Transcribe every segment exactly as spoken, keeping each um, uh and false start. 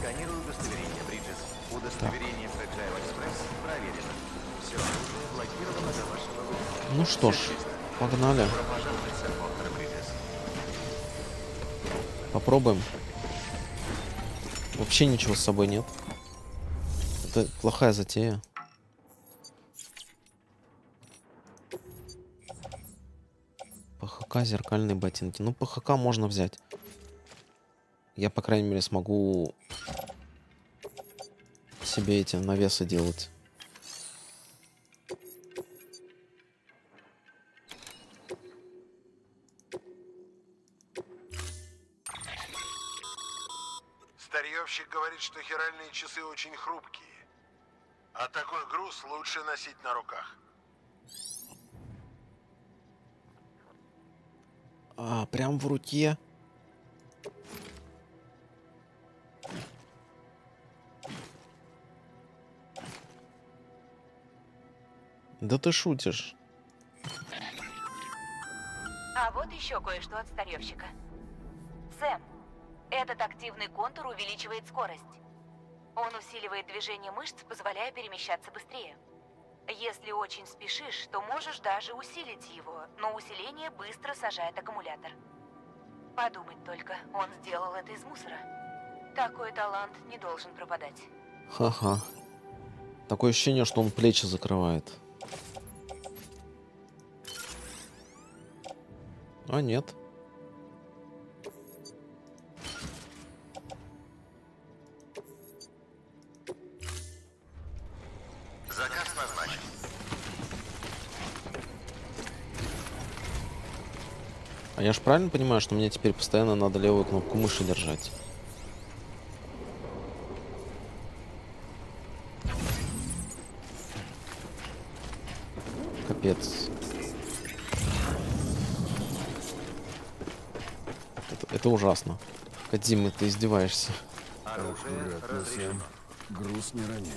Сканирую удостоверение, Бриджес. Удостоверение Fragile Express проверено. Все оружие блокировано до вашего выхода. Ну что ж, погнали. Добро пожаловать, сэр Поттер, Бриджес. Попробуем. Вообще ничего с собой нет. Это плохая затея. ПХК, зеркальные ботинки. Ну, ПХК можно взять. Я, по крайней мере, смогу себе эти навесы делать. Старьевщик говорит, что хиральные часы очень хрупкие. А такой груз лучше носить на руках. А, прям в руке. Да ты шутишь. А вот еще кое-что от старьевщика. Сэм, этот активный контур увеличивает скорость. Он усиливает движение мышц, позволяя перемещаться быстрее. Если очень спешишь, то можешь даже усилить его, но усиление быстро сажает аккумулятор. Подумать только, он сделал это из мусора. Такой талант не должен пропадать. Ха-ха. Такое ощущение, что он плечи закрывает. А нет. Заказ назначен. А я ж правильно понимаю, что мне теперь постоянно надо левую кнопку мыши держать? Капец. Это, это ужасно. Кодзима, ты издеваешься. Оружие Аккуратно, разрешено. Сэм. Груз не ронять.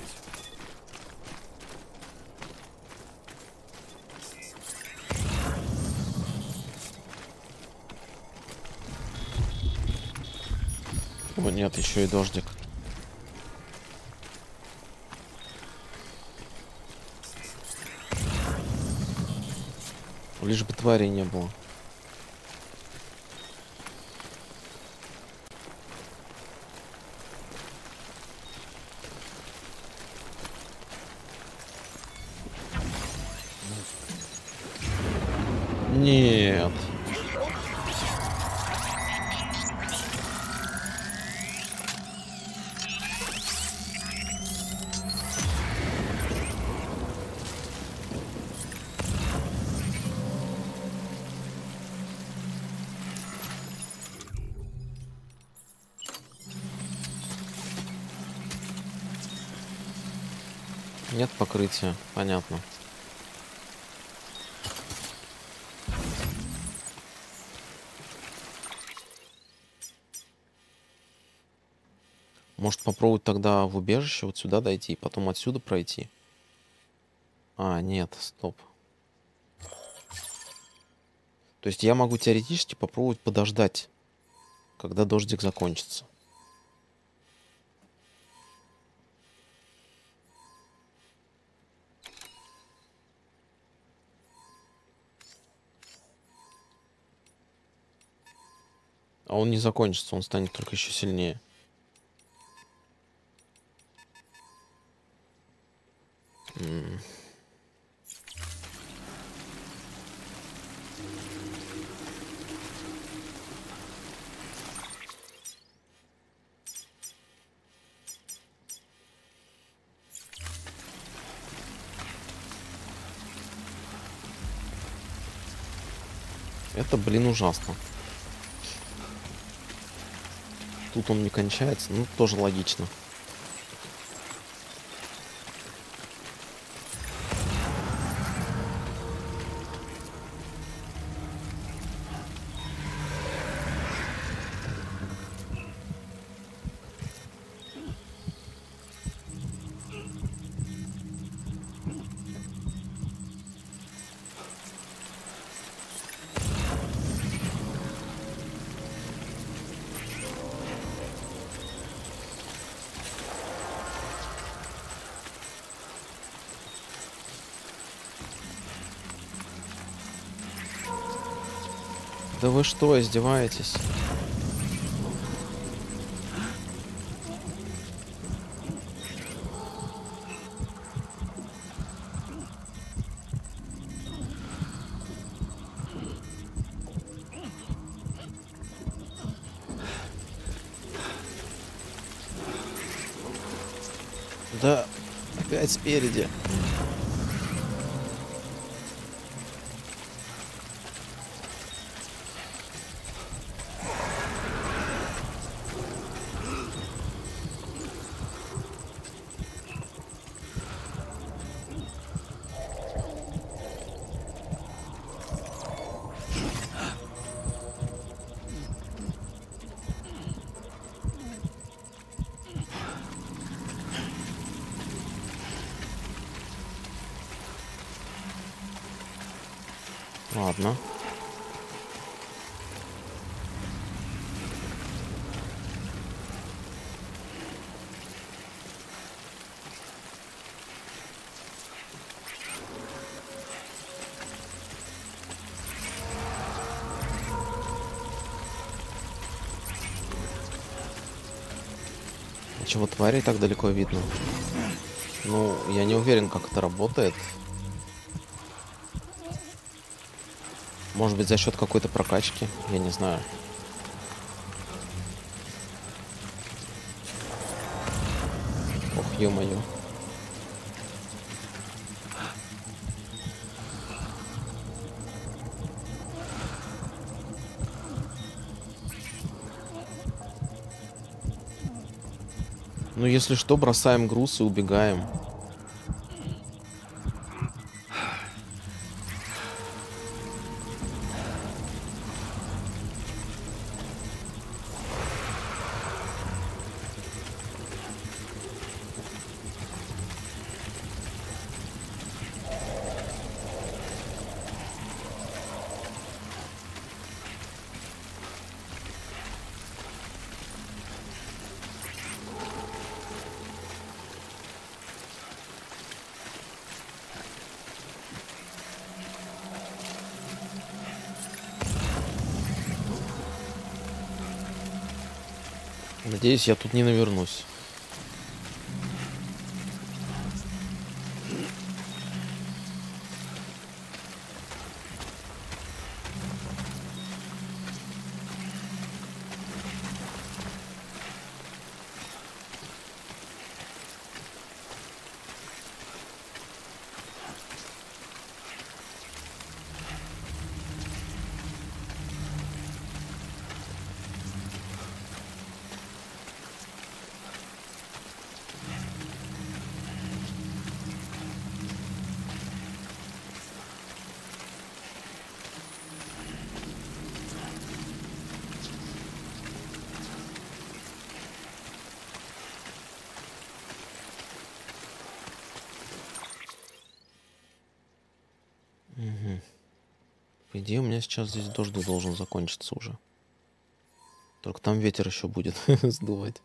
О, нет, еще и дождик. Лишь бы твари не было. Нет. Нет покрытия, понятно. Может попробовать тогда в убежище вот сюда дойти и потом отсюда пройти? А, нет, стоп. То есть я могу теоретически попробовать подождать, когда дождик закончится. А он не закончится, он станет только еще сильнее. М. Это, блин, ужасно. Тут он не кончается, ну тоже логично. Да вы что, издеваетесь? Да, опять спереди. Ладно. А чего тварей так далеко видно? Ну, я не уверен, как это работает. Может быть, за счет какой-то прокачки, я не знаю. Ох, ё-моё. Ну, если что, бросаем груз и убегаем. Надеюсь, я тут не навернусь. Угу. По идее, у меня сейчас здесь дождь должен закончиться уже. Только там ветер еще будет сдувать.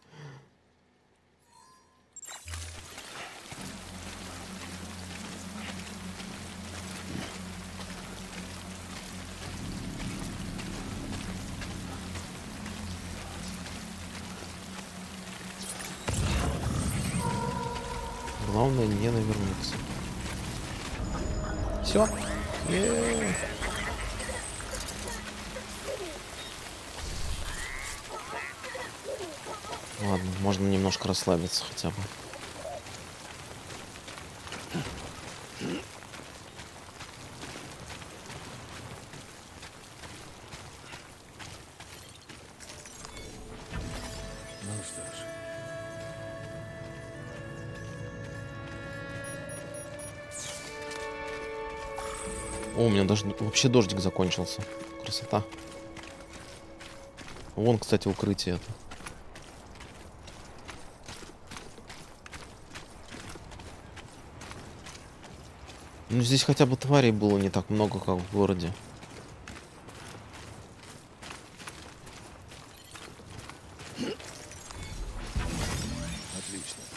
Главное не навернуться. Все. Ладно, можно немножко расслабиться хотя бы. Ну что ж. О, у меня даже вообще дождик закончился. Красота. Вон, кстати, укрытие это. Ну, здесь хотя бы тварей было не так много, как в городе. Отлично.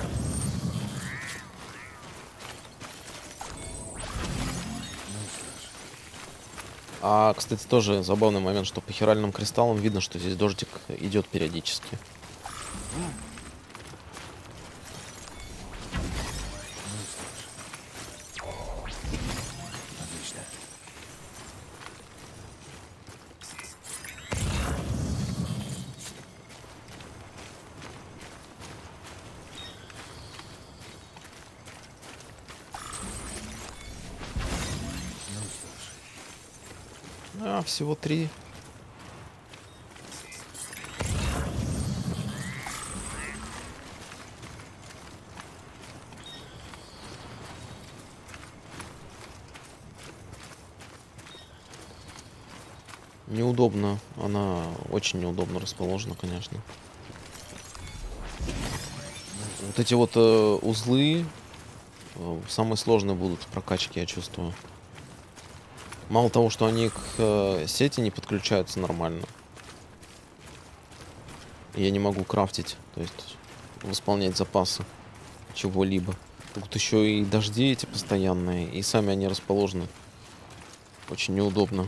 Ну что ж. А, кстати, тоже забавный момент, что по хиральным кристаллам видно, что здесь дождик идет периодически. Отлично. А, всего три. Неудобно. Она очень неудобно расположена, конечно. Вот эти вот э, узлы э, самые сложные будут в прокачке, я чувствую. Мало того, что они к э, сети не подключаются нормально. Я не могу крафтить, то есть восполнять запасы чего-либо. Тут еще и дожди эти постоянные, и сами они расположены. Очень неудобно.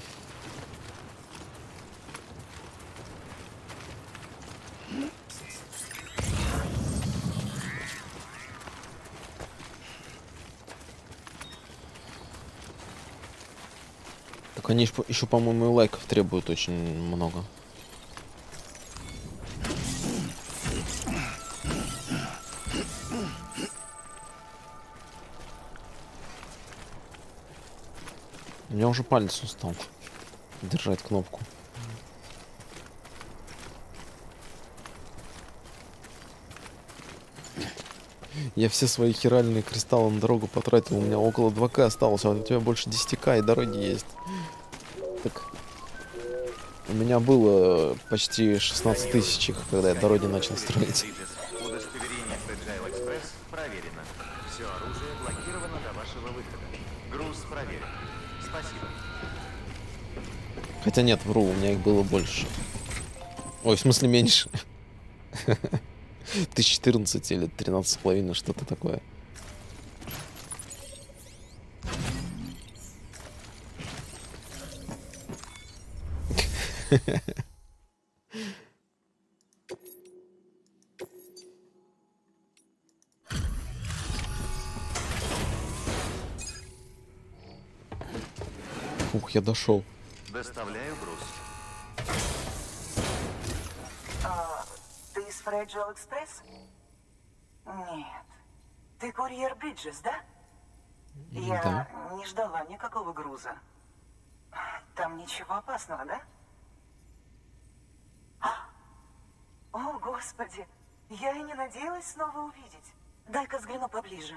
Так они еще, по-моему, и лайков требуют очень много. У меня уже палец устал держать кнопку. Я все свои хиральные кристаллы на дорогу потратил. У меня около два ка осталось, а у тебя больше десять ка и дороги есть. Так. У меня было почти шестнадцать тысяч их, когда я дороги начал строить. Удостоверение Fragile Express проверено. Все оружие блокировано до вашего выхода. Груз проверен. Спасибо. Хотя нет, вру, у меня их было больше. Ой, в смысле меньше. Тысяч четырнадцать или тринадцать с половиной, что-то такое. Ух, я дошел. Доставляю груз. А, ты из Fragile Express? Нет. Ты курьер Биджес, да? Я Да. не ждала никакого груза. Там ничего опасного, да? А! О, Господи! Я и не надеялась снова увидеть. Дай-ка взгляну поближе.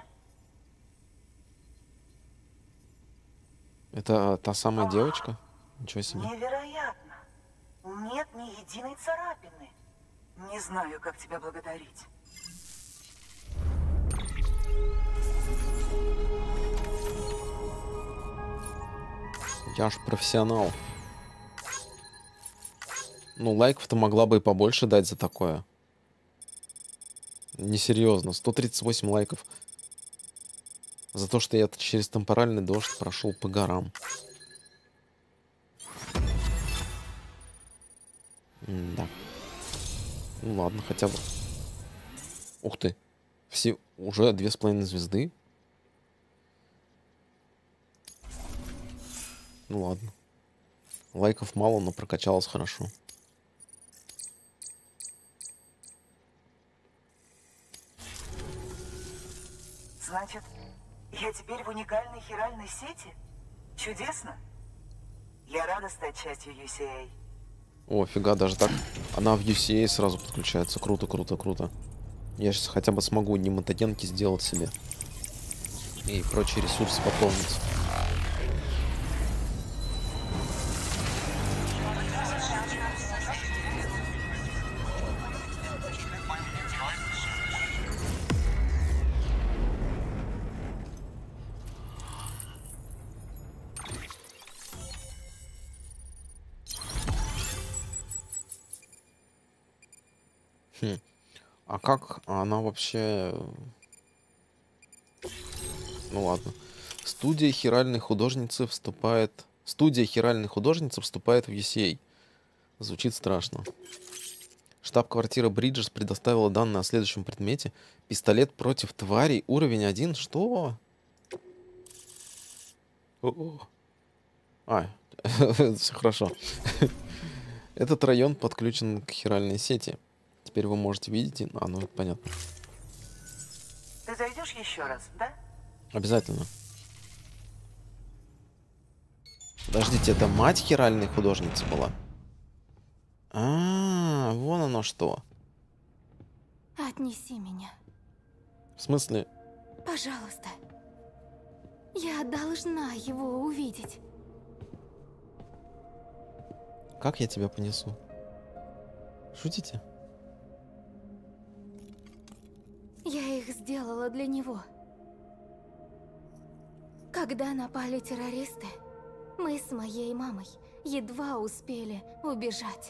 Это та самая девочка? Ничего себе. Невероятно! Нет ни единой царапины. Не знаю, как тебя благодарить. Я ж профессионал. Ну, лайков-то могла бы и побольше дать за такое. Несерьезно. сто тридцать восемь лайков. За то, что я через темпоральный дождь прошел по горам. М-да. Ну ладно, хотя бы. Ух ты. Все уже две с половиной звезды. Ну ладно. Лайков мало, но прокачалось хорошо. Значит, я теперь в уникальной хиральной сети? Чудесно. Я рада стать частью ю си эй. О, фига, даже так. Она в ю си эй сразу подключается. Круто, круто, круто. Я сейчас хотя бы смогу немотогенки сделать себе. И прочие ресурсы пополнить. Хм. А как она вообще... Ну ладно. Студия хиральной художницы вступает Студия хиральной художницы вступает в ю си эй. Звучит страшно. Штаб-квартира Бриджерс предоставила данные о следующем предмете. Пистолет против тварей. Уровень один. Что? О-о. А, все хорошо. Этот район подключен к хиральной сети. Теперь вы можете видеть... и- А, ну это понятно. Ты зайдешь еще раз, да? Обязательно. Подождите, это мать хиральной художницы была? А, вон оно что. Отнеси меня, В смысле? пожалуйста. Я должна его увидеть. Как я тебя понесу? Шутите? Я их сделала для него. Когда напали террористы, мы с моей мамой едва успели убежать.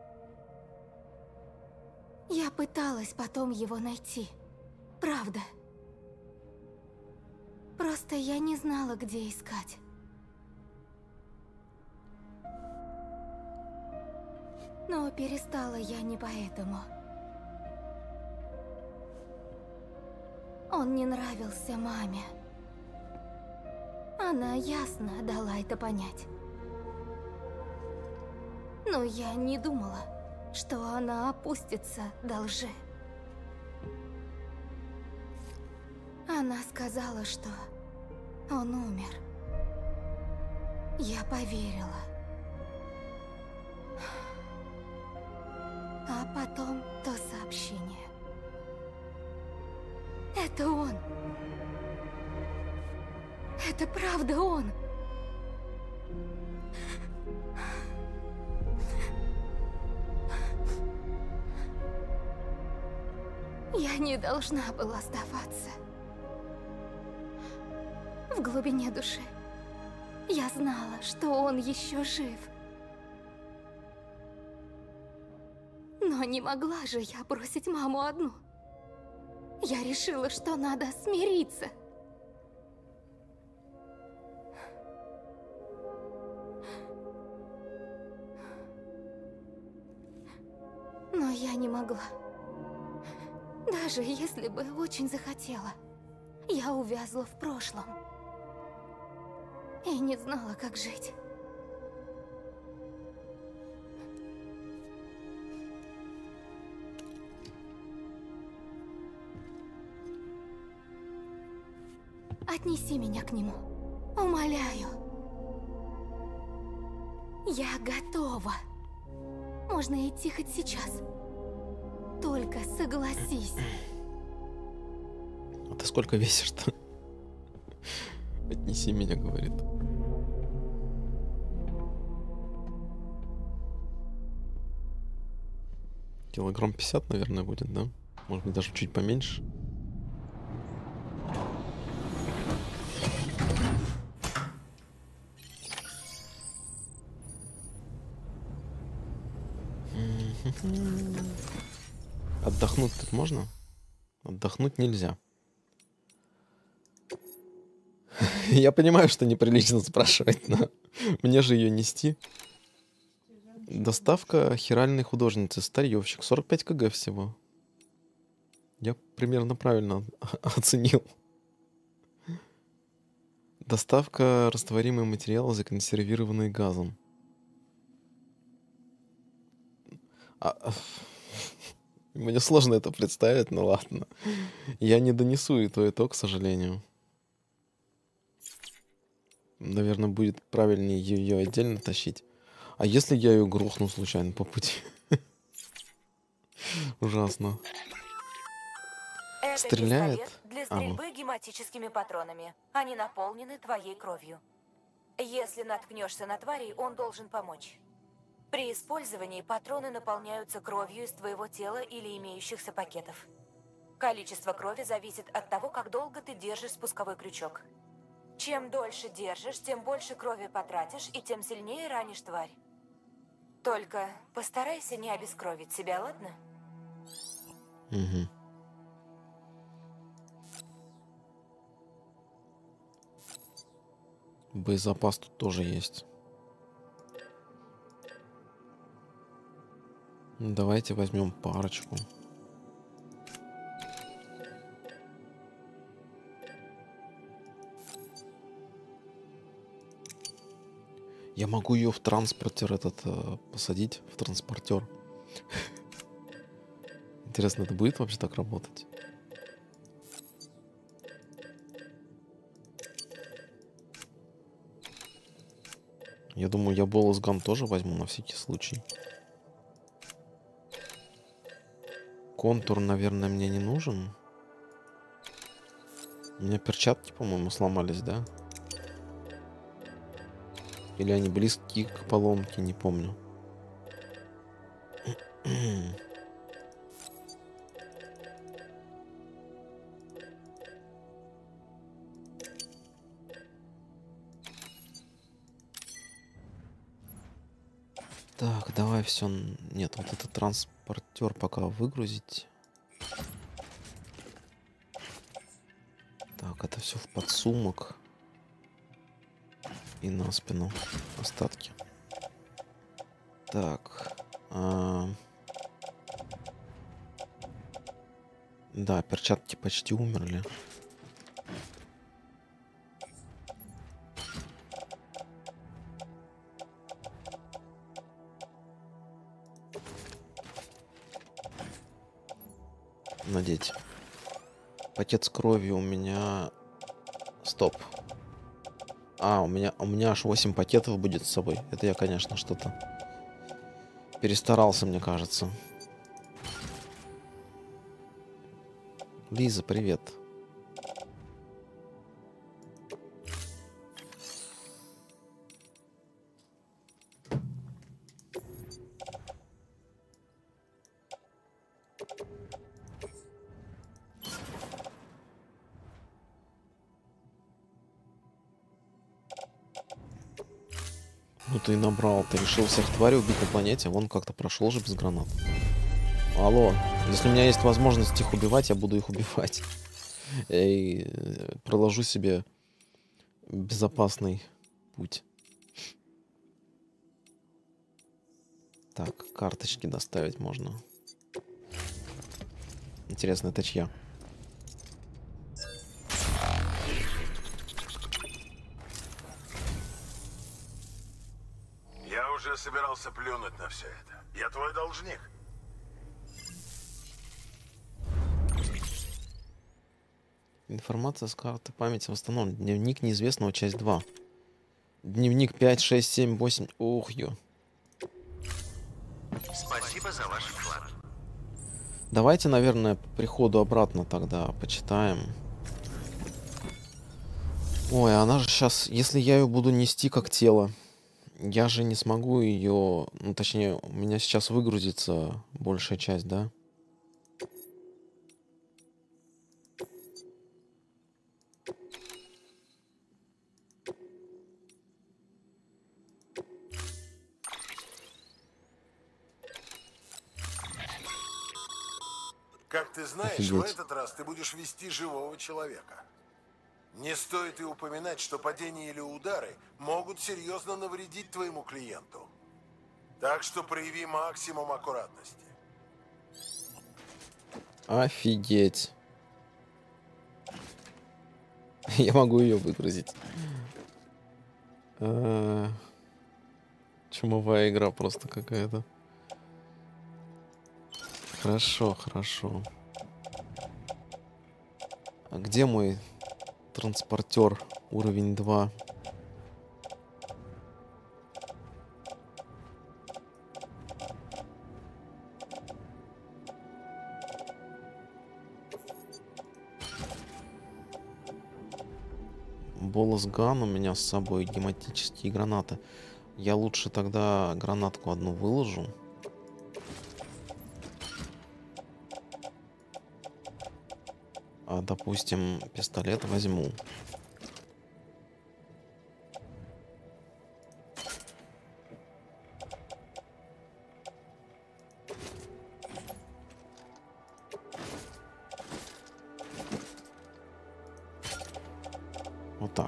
Я пыталась потом его найти. Правда. Просто я не знала, где искать. Но перестала я не поэтому. Он не нравился маме. Она ясно дала это понять. Но я не думала, что она опустится до лжи. Она сказала, что он умер. Я поверила. А потом то сообщение. Это он. Это правда он. Я не должна была сдаваться. В глубине души я знала, что он еще жив. Но не могла же я бросить маму одну. Я решила, что надо смириться. Но я не могла. Даже если бы очень захотела. Я увязла в прошлом. И не знала, как жить. Отнеси меня к нему. Умоляю. Я готова. Можно идти хоть сейчас. Только согласись. А ты сколько весишь-то? Отнеси меня, говорит. Килограмм пятьдесят, наверное, будет, да? Может быть, даже чуть поменьше. Отдохнуть тут можно? Отдохнуть нельзя. Я понимаю, что неприлично спрашивать, но мне же ее нести. Доставка хиральной художницы. Старьевщик. сорок пять кг всего. Я примерно правильно оценил. Доставка растворимые материалы, законсервированные газом. А... Мне сложно это представить, но ладно. Я не донесу и то, и то, к сожалению. Наверное, будет правильнее ее отдельно тащить. А если я ее грохну случайно по пути? Ужасно. Это Стреляет? пистолет для А, ну. стрельбы гематическими патронами. Они наполнены твоей кровью. Если наткнешься на тварей, он должен помочь. При использовании патроны наполняются кровью из твоего тела или имеющихся пакетов. Количество крови зависит от того, как долго ты держишь спусковой крючок. Чем дольше держишь, тем больше крови потратишь и тем сильнее ранишь тварь. Только постарайся не обескровить себя, ладно? Угу. Боезапас тут тоже есть. Давайте возьмем парочку. Я могу ее в транспортер этот э, посадить, в транспортер. Интересно, это будет вообще так работать? Я думаю, я болосган тоже возьму на всякий случай. Контур, наверное, мне не нужен. У меня перчатки, по-моему, сломались, да? Или они близки к поломке, не помню. Так, давай все. Нет, вот этот транспортер пока выгрузить. Так, это все в подсумок. И на спину остатки. Так. А... Да, перчатки почти умерли. Надеть. Пакет с кровью у меня... Стоп. А, у меня, у меня аж восемь пакетов будет с собой. Это я, конечно, что-то перестарался, мне кажется. Лиза, привет. Ну ты и набрал, ты решил всех тварей убить на планете, вон как-то прошел же без гранат. Алло, если у меня есть возможность их убивать, я буду их убивать. И проложу себе безопасный путь. Так, карточки доставить можно. Интересно, это чья? Я уже собирался плюнуть на все это. Я твой должник. Информация с карты памяти восстановлена. Дневник неизвестного, часть два. Дневник пять, шесть, семь, восемь. Ух, ё. Спасибо за ваш вклад. Давайте, наверное, по приходу обратно тогда почитаем. Ой, она же сейчас, если я ее буду нести как тело, я же не смогу ее, ну точнее, у меня сейчас выгрузится большая часть, да? Как ты знаешь, Офигеть. в этот раз ты будешь вести живого человека. Не стоит и упоминать, что падения или удары могут серьезно навредить твоему клиенту. Так что прояви максимум аккуратности. Офигеть. Я могу ее выгрузить. А, чумовая игра просто какая-то. Хорошо, хорошо. А где мой транспортер уровень два? Болосган у меня с собой, гематические гранаты. Я лучше тогда гранатку одну выложу. А, допустим, пистолет возьму. Вот так.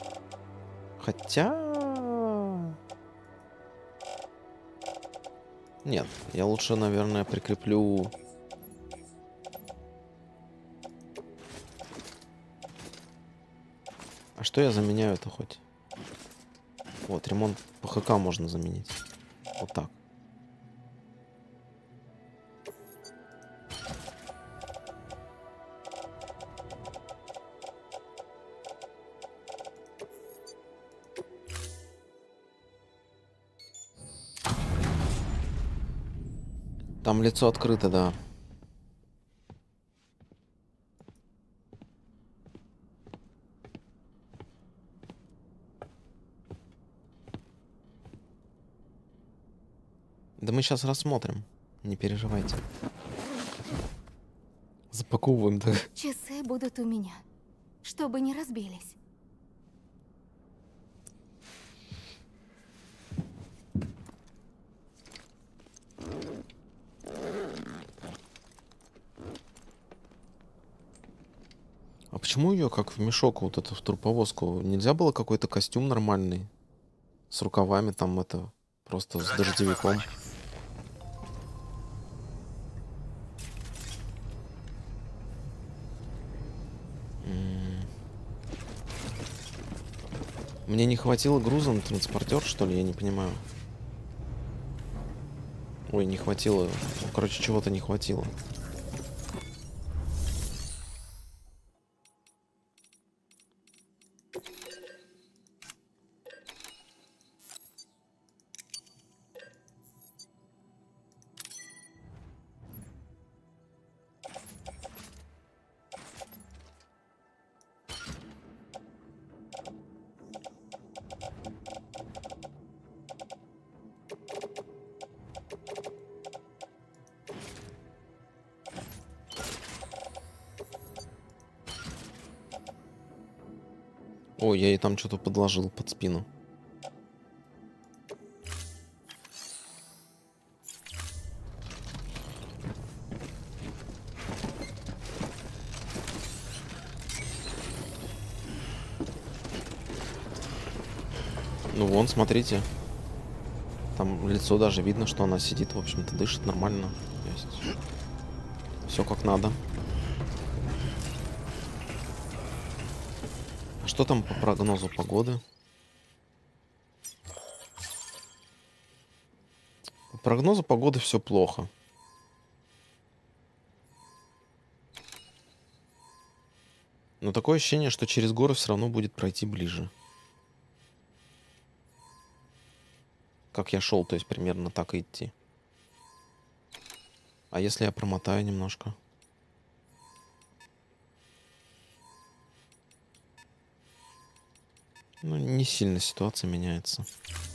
Хотя... Нет, я лучше, наверное, прикреплю... А что я заменяю-то хоть? Вот, ремонт ПХК можно заменить. Вот так. Там лицо открыто, да. Да мы сейчас рассмотрим. Не переживайте. Запаковываем, да. Часы будут у меня, чтобы не разбились. А почему ее как в мешок вот эту в труповозку? Нельзя было какой-то костюм нормальный? С рукавами там это, просто с дождевиком. М. Мне не хватило груза на транспортер, что ли? Я не понимаю. Ой, не хватило. Ну, короче, чего-то не хватило. Ой, я ей там что-то подложил под спину. Ну вон, смотрите. Там лицо даже видно, что она сидит, в общем-то, дышит нормально. Все как надо. А что там по прогнозу погоды? По прогнозу погоды все плохо. Но такое ощущение, что через горы все равно будет пройти ближе. Как я шел, то есть примерно так и идти. А если я промотаю немножко? Ну, не сильно ситуация меняется.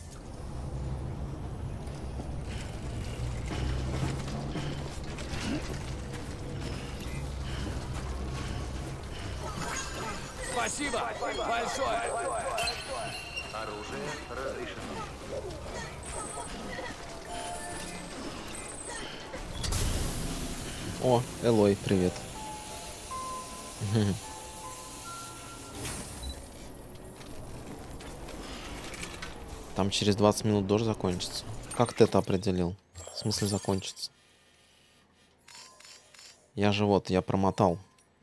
Спасибо большое. Оружие разрешено. О, Элой, привет. Там через двадцать минут дождь закончится. Как ты это определил? В смысле закончится? Я же вот, я промотал.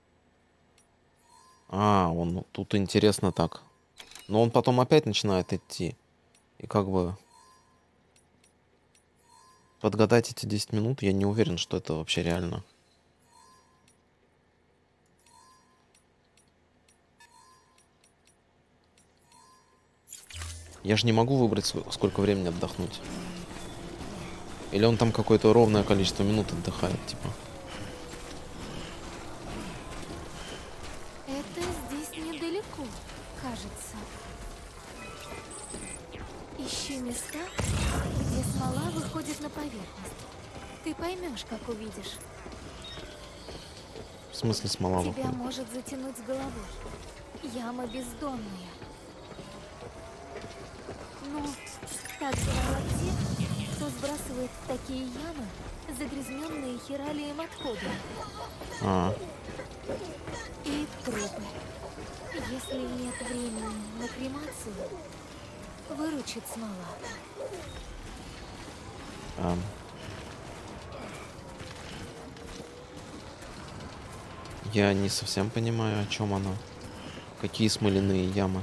А, он тут интересно так. Но он потом опять начинает идти. И как бы... Подгадать эти десять минут, я не уверен, что это вообще реально. Я же не могу выбрать, сколько времени отдохнуть. Или он там какое-то ровное количество минут отдыхает, типа. Это здесь недалеко, кажется. Ищи места, где смола выходит на поверхность. Ты поймешь, как увидишь. В смысле смола Тебя выходит? может затянуть с головой. Яма бездонная. Ну, так бывают те, кто сбрасывает в такие ямы загрязненные хиралием отходы. А, И трупы. Если нет времени на кремацию, выручит смола. а. Я не совсем понимаю, о чем она. Какие смоляные ямы?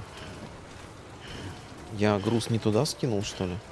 Я груз не туда скинул, что ли?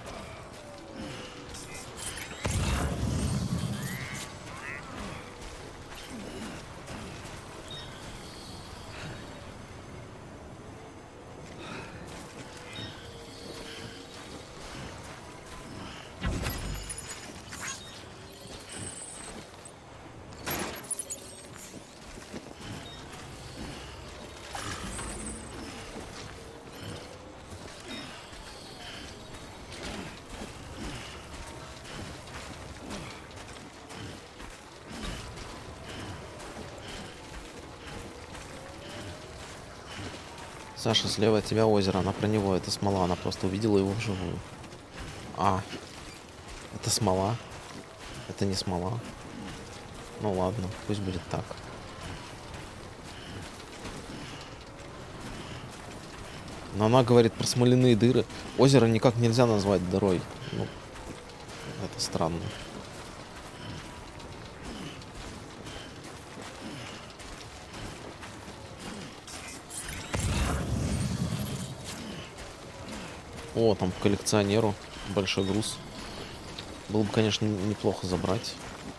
Саша, слева от тебя озеро, она про него, это смола, она просто увидела его вживую. А, это смола? Это не смола. Ну ладно, пусть будет так. Но она говорит про смоляные дыры. Озеро никак нельзя назвать дырой. Ну, это странно. О, там к коллекционеру большой груз. Было бы, конечно, неплохо забрать.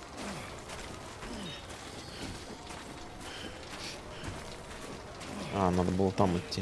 А, надо было там идти.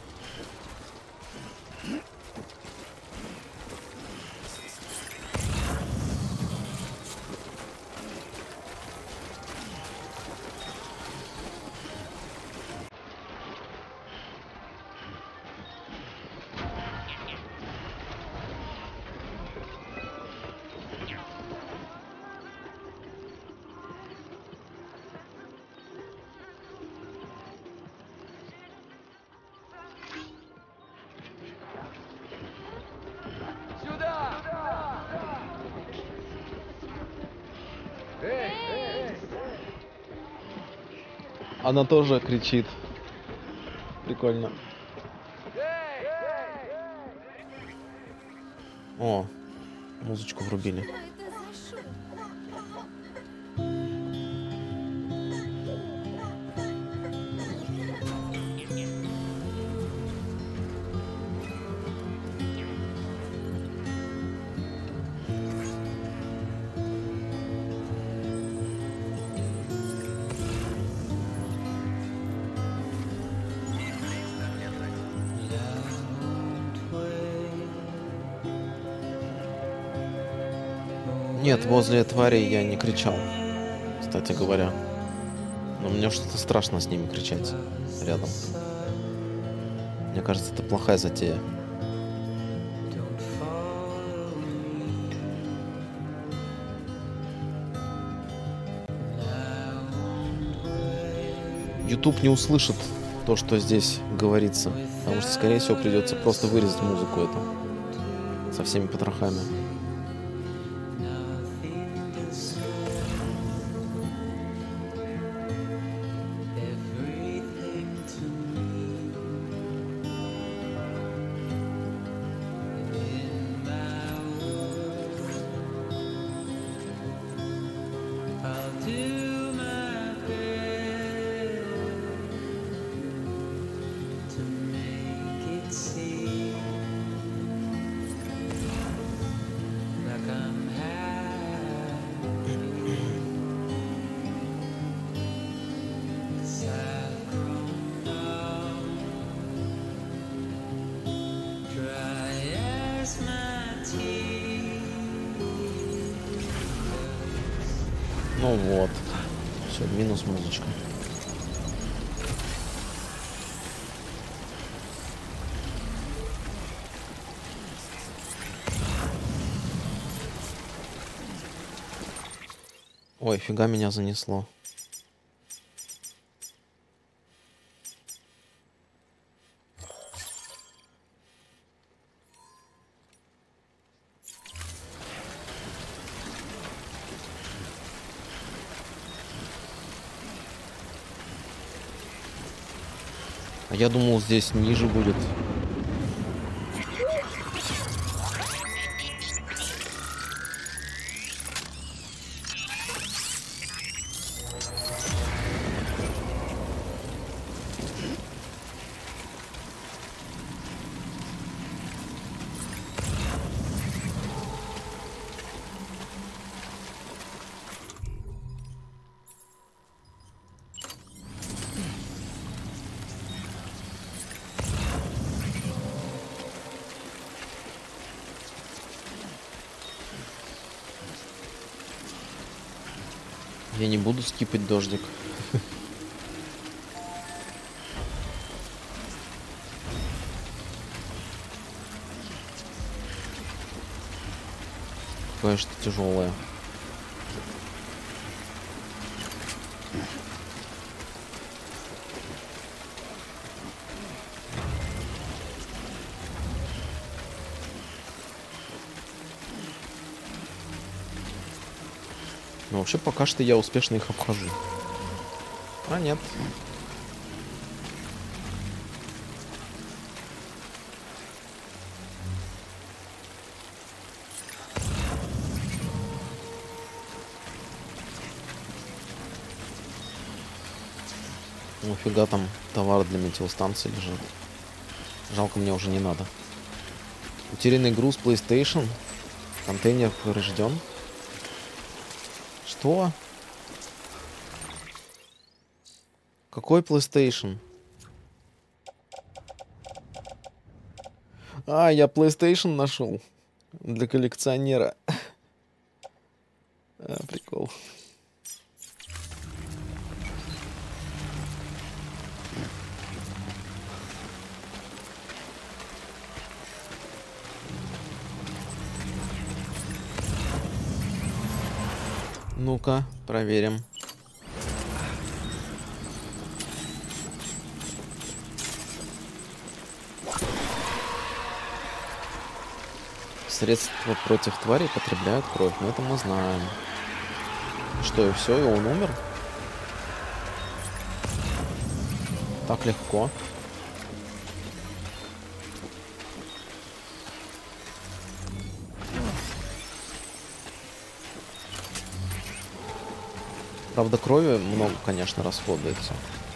Она тоже кричит. Прикольно. О, музычку врубили. Нет, возле тварей я не кричал, кстати говоря. Но мне что-то страшно с ними кричать рядом. Мне кажется, это плохая затея. YouTube не услышит то, что здесь говорится, потому что, скорее всего, придется просто вырезать музыку эту со всеми потрохами. Ну вот. Все, минус музычка. Ой, фига меня занесло. А я думал, здесь ниже будет. Я не буду скипать дождик. Кое-что тяжелое. Но вообще пока что я успешно их обхожу. А нет. Нафига там товар для метеостанции лежит. Жалко, мне уже не надо. Утерянный груз PlayStation. Контейнер поврежден. Что? Какой PlayStation? А, я PlayStation нашел. Для коллекционера. А, прикол. Ну-ка, проверим. Средства против тварей потребляют кровь. Но это мы знаем. Что, и все, и он умер? Так легко. Правда, крови много, конечно, расходуется.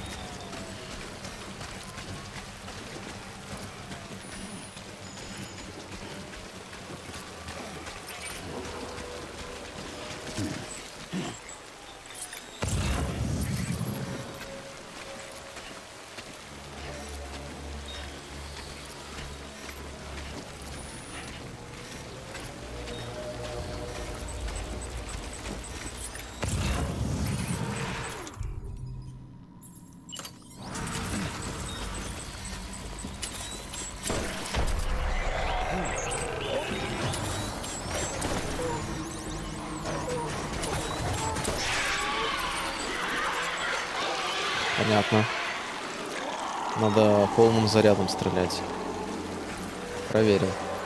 Понятно. Надо полным зарядом стрелять. Проверил.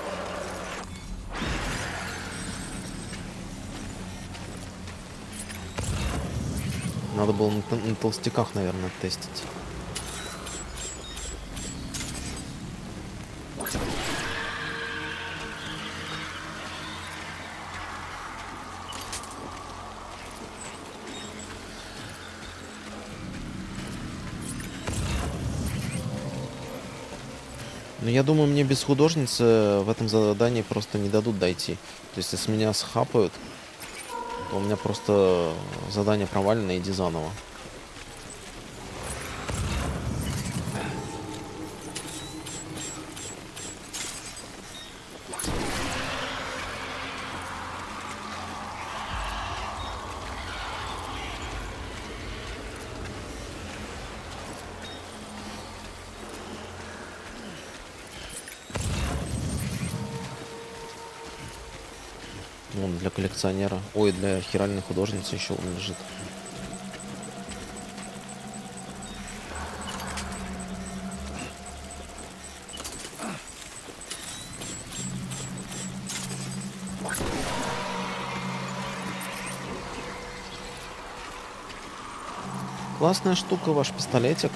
Надо было на, на толстяках, наверное, тестить. Но я думаю, мне без художницы в этом задании просто не дадут дойти. То есть, если меня схапают, то у меня просто задание провалено, иди заново. Вон, для коллекционера. Ой, для хиральной художницы еще он лежит. Классная штука, ваш пистолетик.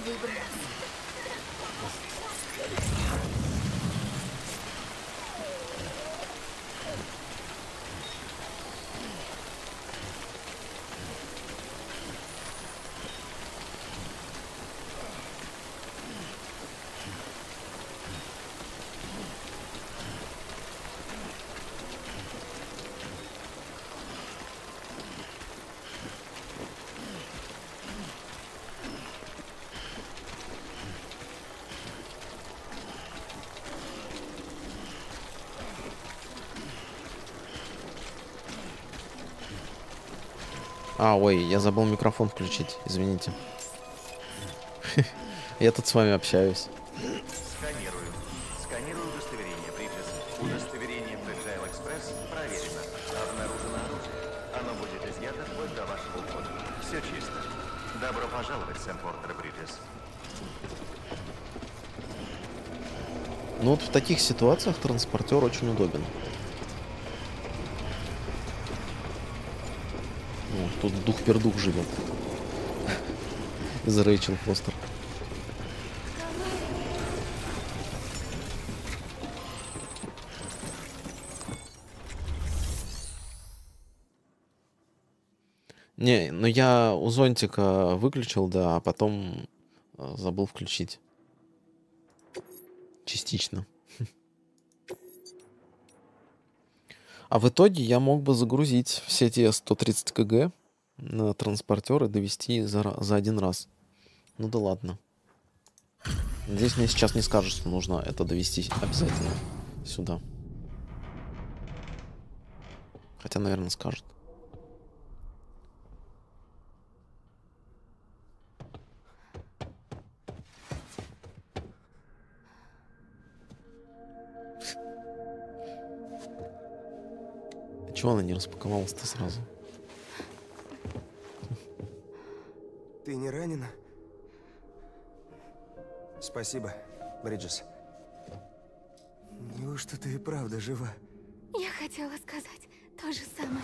выбралась. А, ой, я забыл микрофон включить, извините. Я тут с вами общаюсь. Сканирую. Сканирую удостоверение, Бриджес. Удостоверение Fragile Express проверено. Обнаружено оружие. Оно будет изъято вплоть до вашего ухода. Все чисто. Добро пожаловать, Сэм Портер, Бриджес. Ну вот в таких ситуациях транспортер очень удобен. Ну, тут дух-пердух живет. Из Рэйчел Фостер. Не, ну я у зонтика выключил, да, а потом э, забыл включить. Частично. А в итоге я мог бы загрузить все те сто тридцать кг на транспортер и довести за, ра- за один раз. Ну да ладно. Здесь мне сейчас не скажут, что нужно это довести обязательно сюда. Хотя, наверное, скажут. Чего она не распаковалась-то сразу? Ты не ранена? Спасибо, Бриджес. Неужто ты и правда жива? Я хотела сказать то же самое.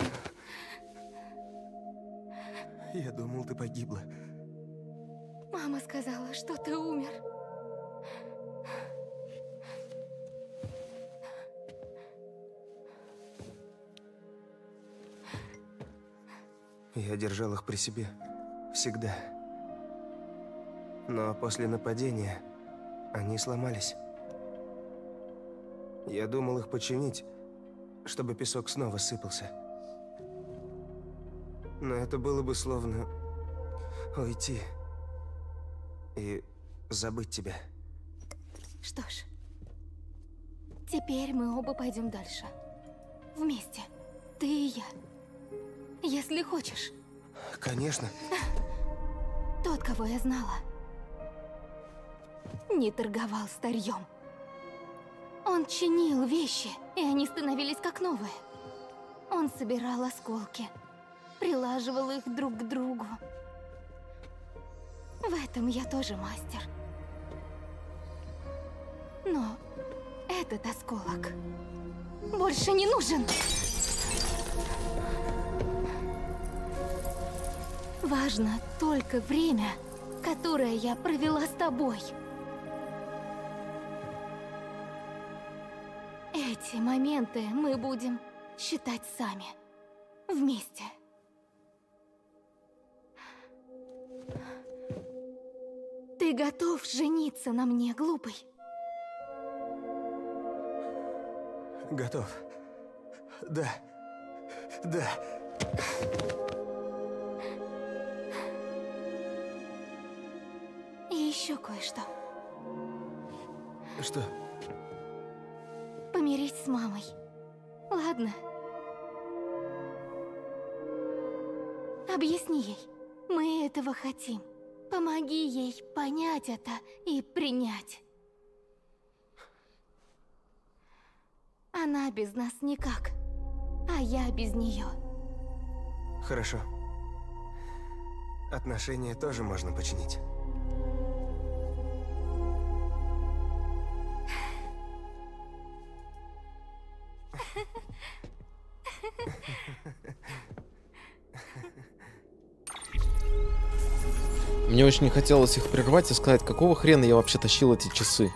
Я думал, ты погибла. Мама сказала, что ты умер. Я держал их при себе. Всегда. Но после нападения они сломались. Я думал их починить, чтобы песок снова сыпался. Но это было бы словно уйти и забыть тебя. Что ж, теперь мы оба пойдем дальше. Вместе. Ты и я. Если хочешь. Конечно. Тот, кого я знала, не торговал старьем. Он чинил вещи, и они становились как новые. Он собирал осколки, прилаживал их друг к другу. В этом я тоже мастер. Но этот осколок больше не нужен. Важно только время, которое я провела с тобой. Эти моменты мы будем считать сами. Вместе. Ты готов жениться на мне, глупый? Готов. Да. Да. И еще кое-что. Что? Помирись с мамой. Ладно? Объясни ей. Мы этого хотим. Помоги ей понять это и принять. Она без нас никак, а я без нее. Хорошо. Отношения тоже можно починить. Мне очень не хотелось их прервать и сказать, какого хрена я вообще тащил эти часы.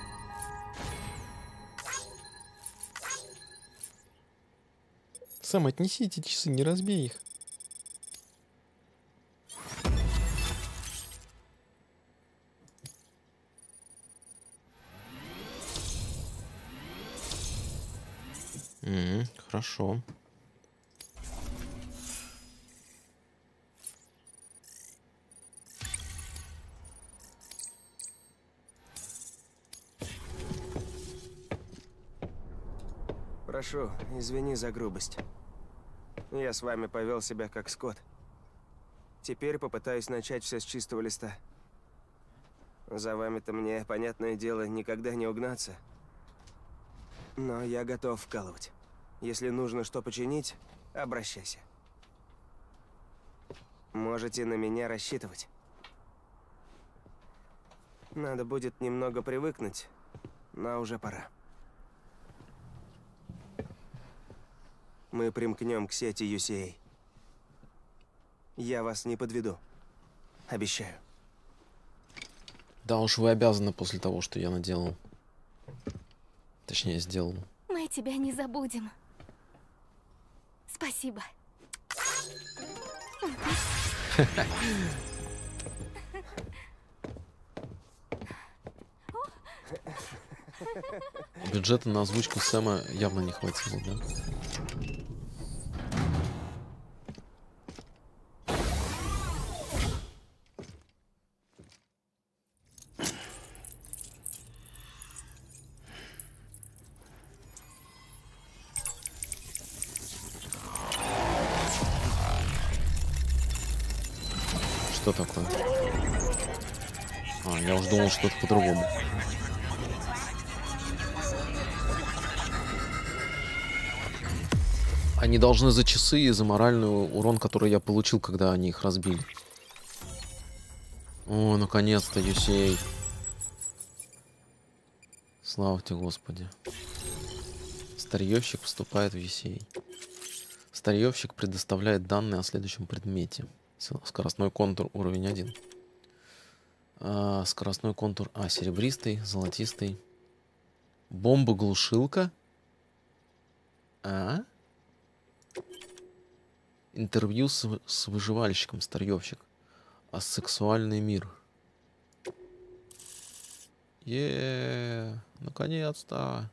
Сэм, отнеси эти часы, не разбей их. М-м, хорошо. Прошу, извини за грубость. Я с вами повел себя как скот. Теперь попытаюсь начать все с чистого листа. За вами-то мне, понятное дело, никогда не угнаться. Но я готов вкалывать. Если нужно что починить, обращайся. Можете на меня рассчитывать. Надо будет немного привыкнуть, но уже пора. Мы примкнем к сети ю си эй. Я вас не подведу. Обещаю. Да уж вы обязаны после того, что я наделал. Точнее, сделал. Мы тебя не забудем. Спасибо. Бюджета на озвучку Сэма явно не хватило, да? Что такое? А, я уже думал, что-то по-другому. Они должны за часы и за моральный урон, который я получил, когда они их разбили. О, наконец-то, ю си эй. Слава тебе, Господи. Старьевщик вступает в ю си эй. Старьевщик предоставляет данные о следующем предмете. Скоростной контур уровень один. А, скоростной контур А, серебристый, золотистый. Бомба-глушилка. А? Интервью с, с выживальщиком, старьевщик. А сексуальный мир. Еее, наконец-то.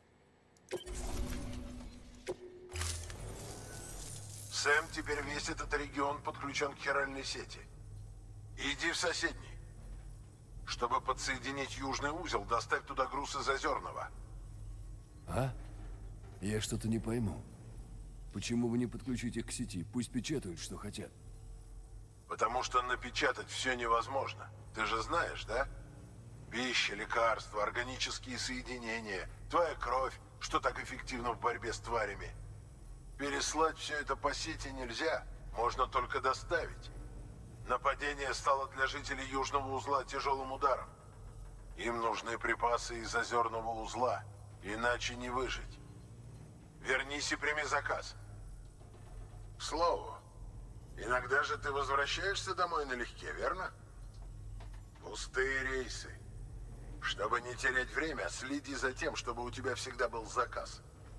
Сэм, теперь весь этот регион подключен к хиральной сети. Иди в соседний. Чтобы подсоединить южный узел, доставь туда груз из Озерного. А? Я что-то не пойму. Почему вы не подключите их к сети? Пусть печатают, что хотят. Потому что напечатать все невозможно. Ты же знаешь, да? Пища, лекарства, органические соединения, твоя кровь, что так эффективно в борьбе с тварями. Переслать все это по сети нельзя, можно только доставить. Нападение стало для жителей Южного узла тяжелым ударом. Им нужны припасы из Озерного узла, иначе не выжить. Вернись и прими заказ. К слову, иногда же ты возвращаешься домой налегке, верно? Пустые рейсы. Чтобы не терять время, следи за тем, чтобы у тебя всегда был заказ.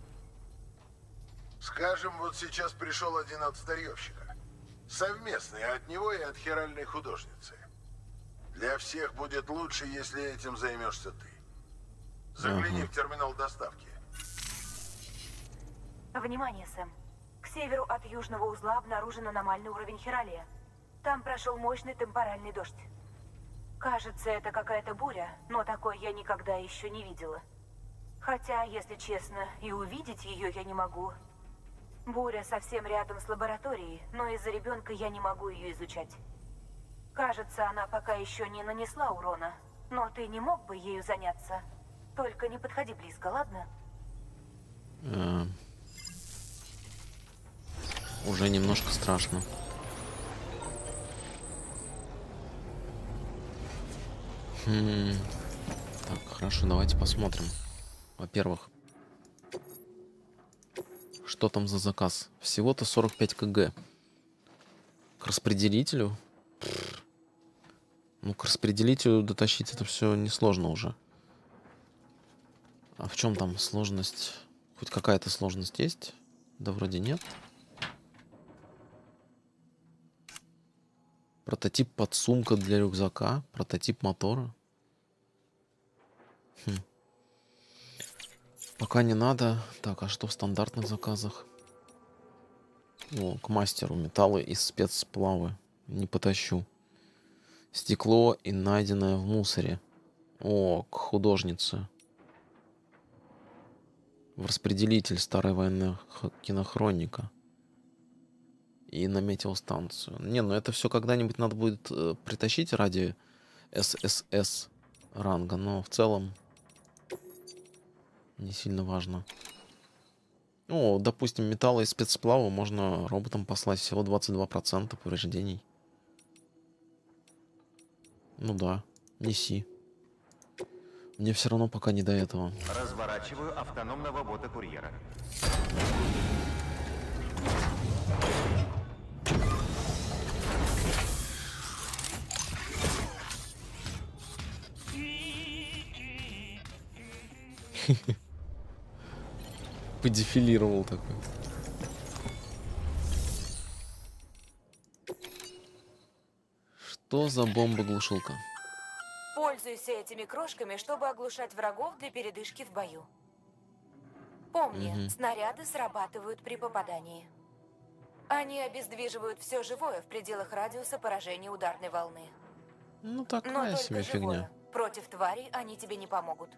Скажем, вот сейчас пришел один от старьевщика. Совместный от него и от хиральной художницы. Для всех будет лучше, если этим займешься ты. Загляни Ага. в терминал доставки. Внимание, Сэм. К северу от южного узла обнаружен аномальный уровень хиралия. Там прошел мощный темпоральный дождь. Кажется, это какая-то буря, но такой я никогда еще не видела. Хотя, если честно, и увидеть ее я не могу. Буря совсем рядом с лабораторией, но из-за ребенка я не могу ее изучать. Кажется, она пока еще не нанесла урона, но ты не мог бы ею заняться. Только не подходи близко, ладно? Э, уже немножко страшно. Хм. Так, хорошо, давайте посмотрим. Во-первых, что там за заказ? Всего-то сорок пять кг. К распределителю? Ну, к распределителю дотащить это все несложно уже. А в чем там сложность? Хоть какая-то сложность есть? Да вроде нет. Прототип подсумка для рюкзака. Прототип мотора. Хм. Пока не надо. Так, а что в стандартных заказах? О, к мастеру. Металлы и спецсплавы. Не потащу. Стекло и найденное в мусоре. О, к художнице. В распределитель старой военной кинохроника. И на метеостанцию. Не, ну это все когда-нибудь надо будет э, притащить ради эс эс эс ранга. Но в целом не сильно важно. Ну, допустим, металла и спецсплава можно роботам послать всего двадцать два процента повреждений. Ну да, неси. Мне все равно пока не до этого. Разворачиваю автономного бота-курьера. Подефилировал такой. Что за бомба-глушилка? Пользуйся этими крошками, чтобы оглушать врагов для передышки в бою. Помни, Мгм. снаряды срабатывают при попадании. Они обездвиживают все живое в пределах радиуса поражения ударной волны. Ну Но такая только себе живое. фигня. Против тварей они тебе не помогут.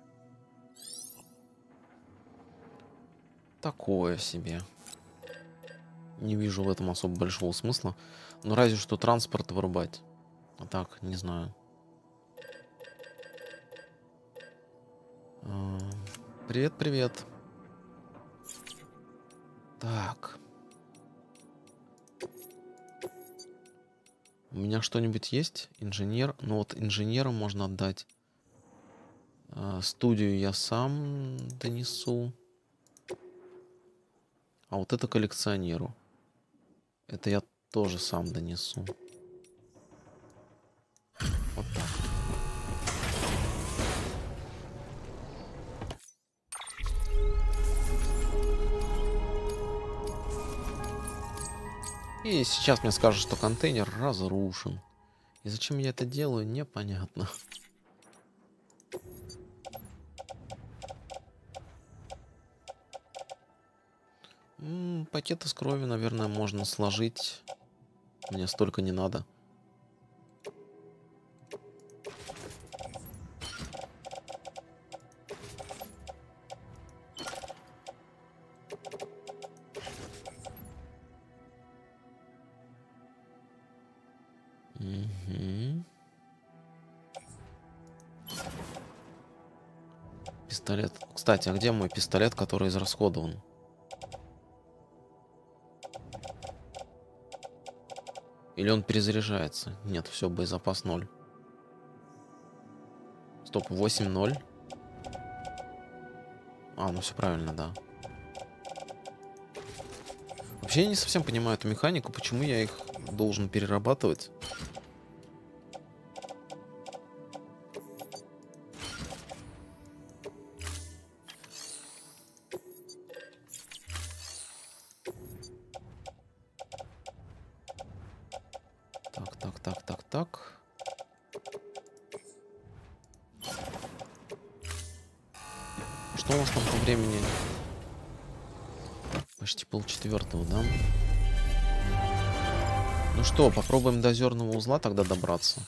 Такое себе. Не вижу в этом особо большого смысла. Ну разве что транспорт вырубать. А так, не знаю. А, Привет, привет. Так. У меня что-нибудь есть? Инженер. Ну вот инженеру можно отдать. А, студию я сам донесу. А вот это коллекционеру. Это я тоже сам донесу. Вот так. И сейчас мне скажут, что контейнер разрушен. И зачем я это делаю, непонятно. М, Пакеты с кровью, наверное, можно сложить. Мне столько не надо. Мгм. Пистолет. Кстати, а где мой пистолет, который израсходован? Или он перезаряжается? Нет, все, боезапас ноль. Стоп, восемь ноль. А, ну все правильно, да. Вообще я не совсем понимаю эту механику, почему я их должен перерабатывать. Так, так, так, так, так. Что у нас там по времени? Почти полчетвертого, да? Ну что, попробуем до озерного узла тогда добраться.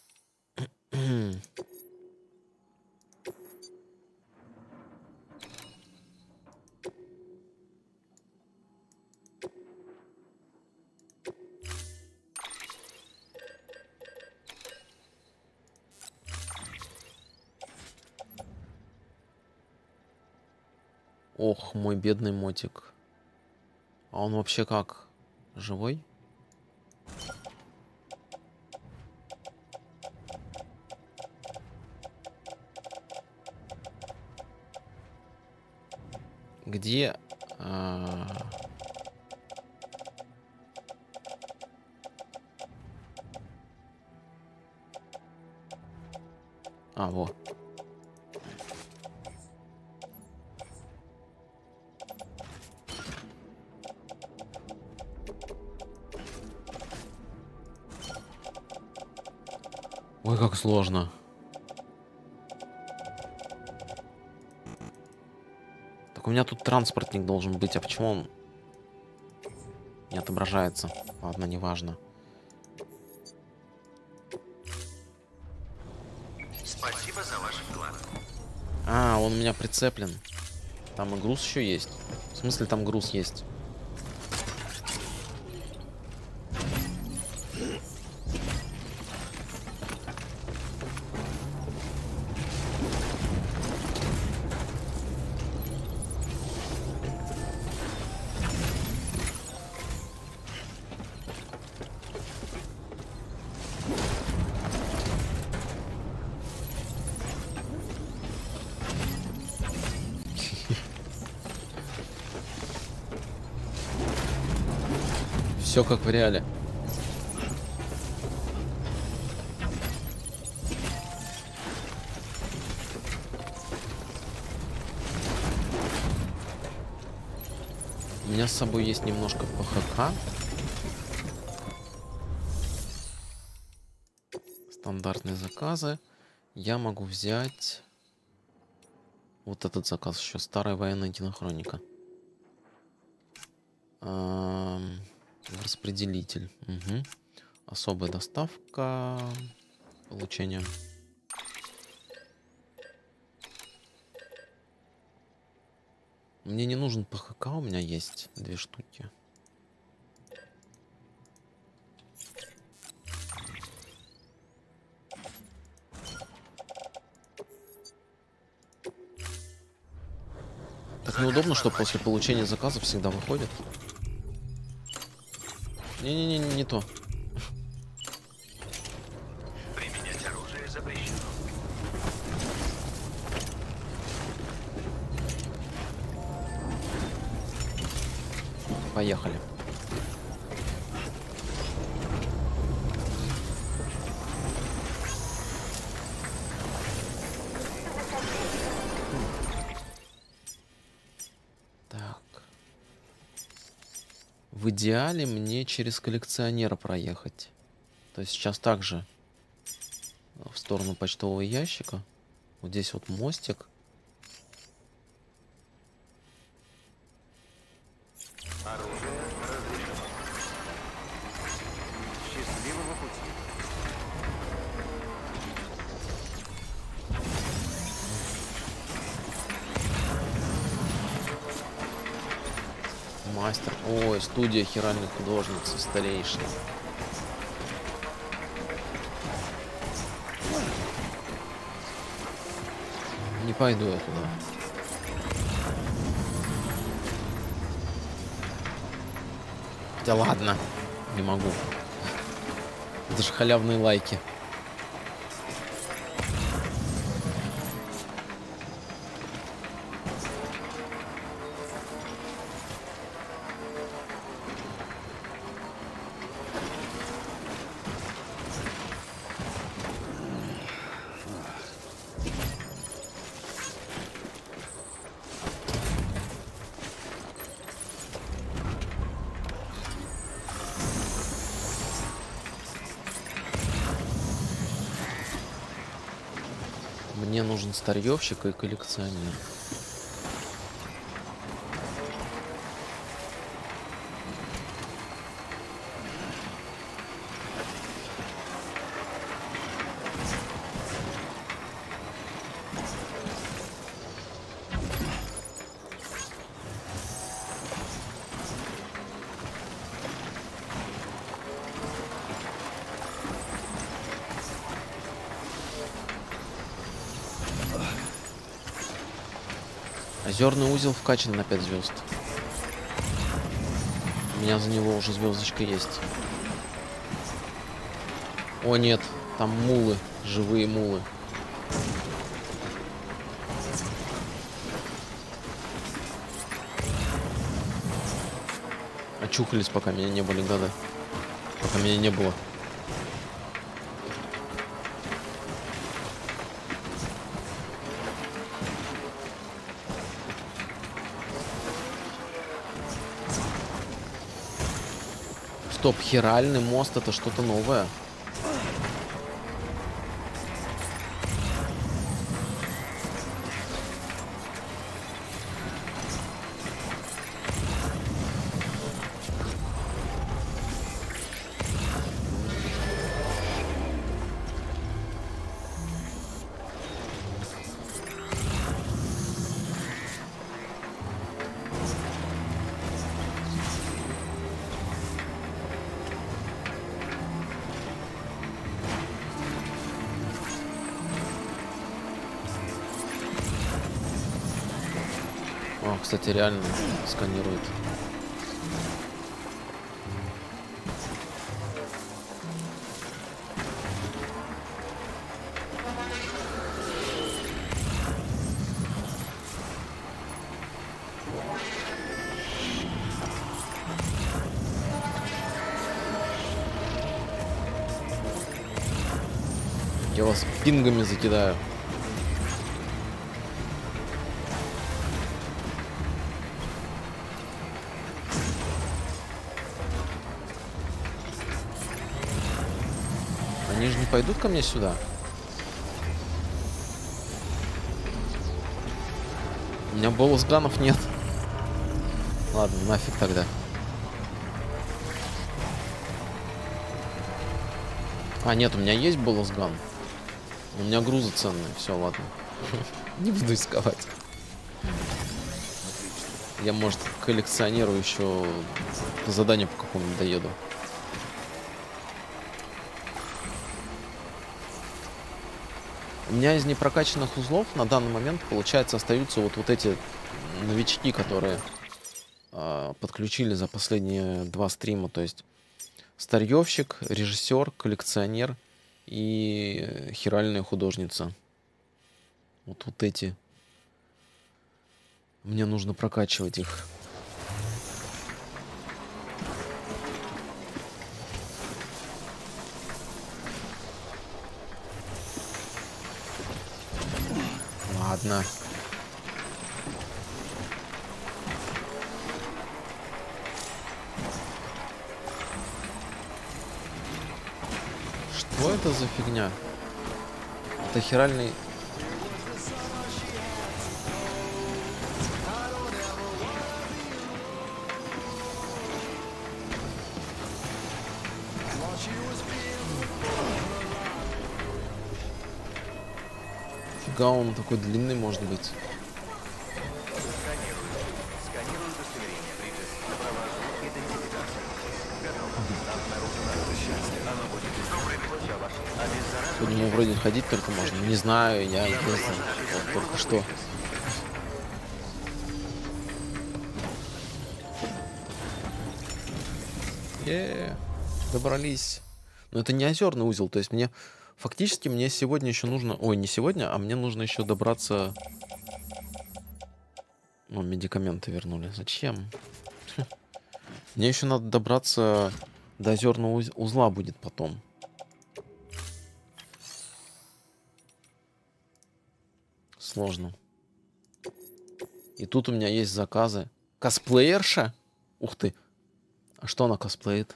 Ох, мой бедный мотик. А он вообще как? Живой? Где? А... А, во. Ой, как сложно. Так у меня тут транспортник должен быть, а почему он не отображается? Ладно, неважно. Спасибо за ваш вклад. А, он у меня прицеплен. Там и груз еще есть. В смысле, там груз есть? Все как в реале. У меня с собой есть немножко ПХК. Стандартные заказы. Я могу взять вот этот заказ еще. Старая военная кинохроника. Эм... Распределитель. Угу. Особая доставка. Получение. Мне не нужен ПХК, у меня есть две штуки. Так неудобно, что после получения заказа всегда выходит. Не-не-не, не то. Применять оружие запрещено. Поехали. Так. В идеале мне через коллекционера проехать. То есть сейчас также в сторону почтового ящика. Вот здесь вот мостик. Оружие разрешено. Счастливого пути. Мастер. Ой, студия хиральной художницы, старейшина. Не пойду я туда. Да ладно, не могу. Это же халявные лайки. Мне нужен старьевщик и коллекционер. Озерный узел вкачан на пять звезд. У меня за него уже звездочка есть. О нет, там мулы, живые мулы. Очухались, пока меня не были, да-да. Пока меня не было. Стоп, хиральный мост это что-то новое. О, кстати, реально сканирует. Я вас пингами закидаю. Они же не пойдут ко мне сюда. У меня болос-ганов нет. Ладно, нафиг тогда. А, нет, у меня есть болос-ган. У меня грузы ценные. Все, ладно. Не буду искать. Я, может, коллекционирую еще задание по какому-нибудь доеду. У меня из непрокачанных узлов на данный момент, получается, остаются вот, вот эти новички, которые э, подключили за последние два стрима. То есть старьевщик, режиссер, коллекционер и хиральная художница. Вот, вот эти. Мне нужно прокачивать их. Ладно. Что это за фигня? Это хиральный... Фига он такой длинный может быть. Сканирую. Сканирую удостоверение, Бриджес. Провожу идентификацию. Готово. Обнаружено счастье. Оно будет изготовлено. Обеззараживание. По нему вроде ходить только можно. Не знаю, я ездил. Вот только что. Е-е-е. Добрались. Но это не озерный узел, то есть мне... Фактически мне сегодня еще нужно... Ой, не сегодня, а мне нужно еще добраться... О, медикаменты вернули. Зачем? Мне еще надо добраться до озерного узла будет потом. Сложно. И тут у меня есть заказы. Косплеерша? Ух ты. А что она косплеит?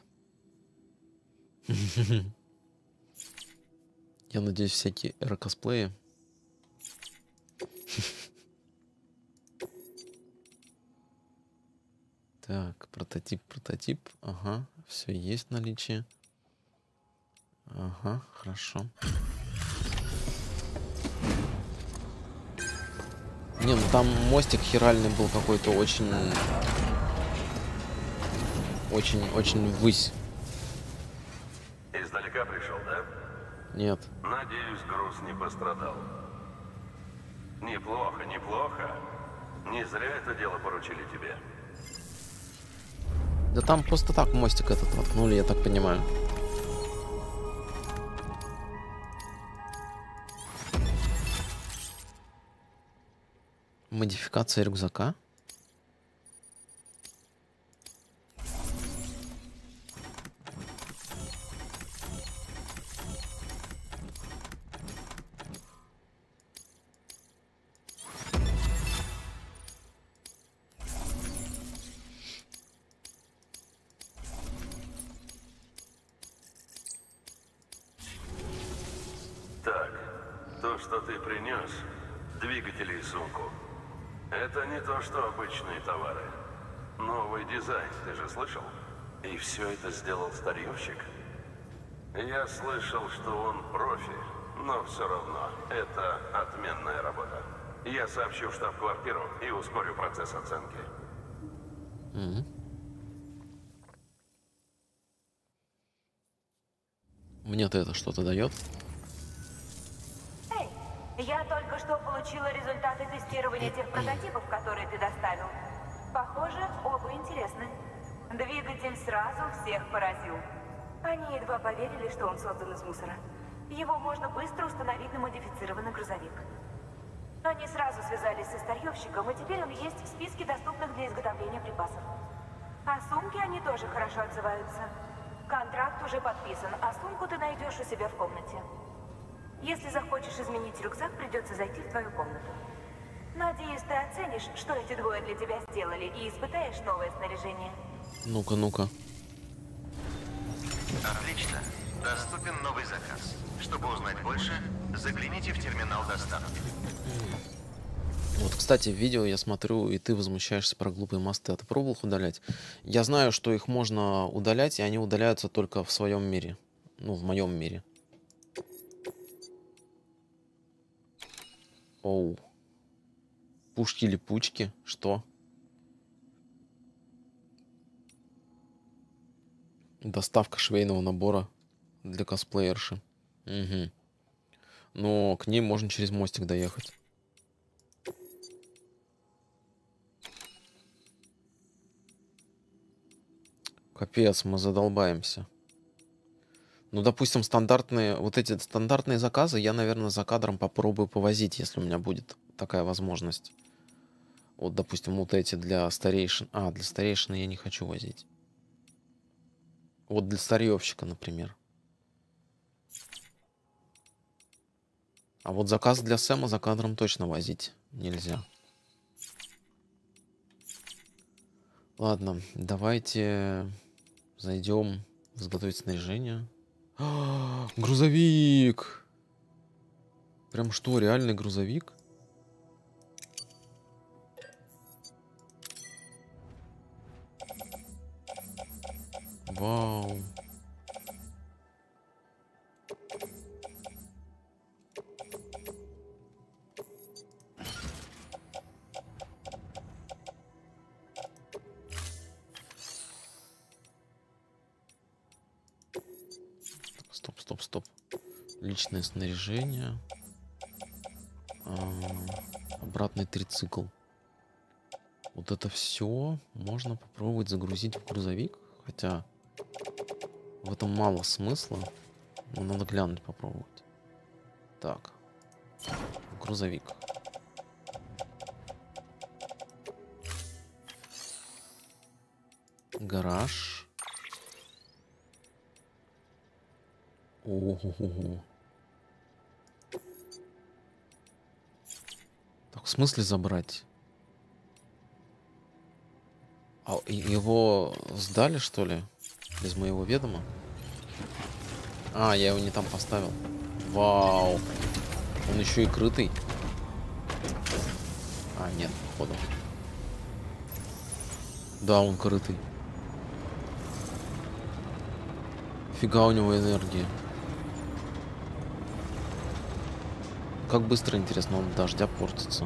Я надеюсь, всякие эро-косплеи. Так, прототип, прототип. Ага, все есть в наличии. Ага, хорошо. Не, ну там мостик хиральный был какой-то очень... Очень-очень ввысь. Издалека пришел, да? Нет. Надеюсь, груз не пострадал. Неплохо, неплохо. Не зря это дело поручили тебе. Да там просто так мостик этот воткнули, я так понимаю. Модификация рюкзака. что ты принес, двигатели и сумку, это не то, что обычные товары. Новый дизайн, ты же слышал? И все это сделал старьевщик? Я слышал, что он профи, но все равно, это отменная работа. Я сообщу в штаб-квартиру и ускорю процесс оценки. Mm-hmm. Мне-то это что-то дает? Эй, я только что получила результаты тестирования тех прототипов, которые ты доставил. Похоже, оба интересны. Двигатель сразу всех поразил. Они едва поверили, что он создан из мусора. Его можно быстро установить на модифицированный грузовик. Они сразу связались со старьевщиком, и теперь он есть в списке доступных для изготовления припасов. О сумке они тоже хорошо отзываются. Контракт уже подписан, а сумку ты найдешь у себя в комнате. Если захочешь изменить рюкзак, придется зайти в твою комнату. Надеюсь, ты оценишь, что эти двое для тебя сделали, и испытаешь новое снаряжение. Ну-ка, ну-ка. Отлично. Доступен новый заказ. Чтобы узнать больше, загляните в терминал доставки. Вот, кстати, в видео я смотрю, и ты возмущаешься про глупые мосты. А ты пробовал их удалять? Я знаю, что их можно удалять, и они удаляются только в своем мире. Ну, в моем мире. Оу. Пушки-липучки? Что? Доставка швейного набора для косплеерши. Угу. Но к ней можно через мостик доехать. Капец, мы задолбаемся. Ну, допустим, стандартные, вот эти стандартные заказы я, наверное, за кадром попробую повозить, если у меня будет такая возможность. Вот, допустим, вот эти для старейшин. А, для старейшины я не хочу возить. Вот для старьевщика, например. А вот заказ для Сэма за кадром точно возить нельзя. Ладно, давайте зайдем в изготовить снаряжение. А, грузовик! Прям что, реальный грузовик? Вау. Стоп, стоп, стоп. Личное снаряжение. А, обратный трицикл. Вот это все можно попробовать загрузить в грузовик. Хотя в этом мало смысла. Но надо глянуть, попробовать. Так. Грузовик. Гараж. О-хо-хо-хо. Так, в смысле забрать? А его сдали, что ли? Без моего ведома? А, я его не там поставил. Вау. Он еще и крытый. А, нет, походу. Да, он крытый. Фига у него энергии. Как быстро, интересно, он от дождя портится.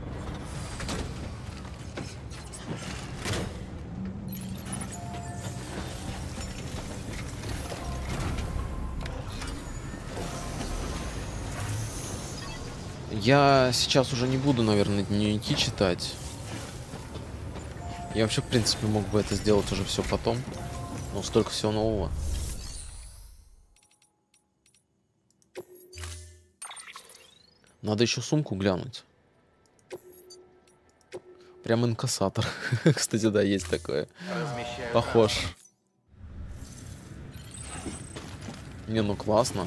Я сейчас уже не буду, наверное, дневники читать. Я вообще, в принципе, мог бы это сделать уже все потом. Но столько всего нового. Надо еще сумку глянуть. Прям инкассатор. Кстати, да, есть такое. Размещаю Похож. транспорт. Не, ну классно.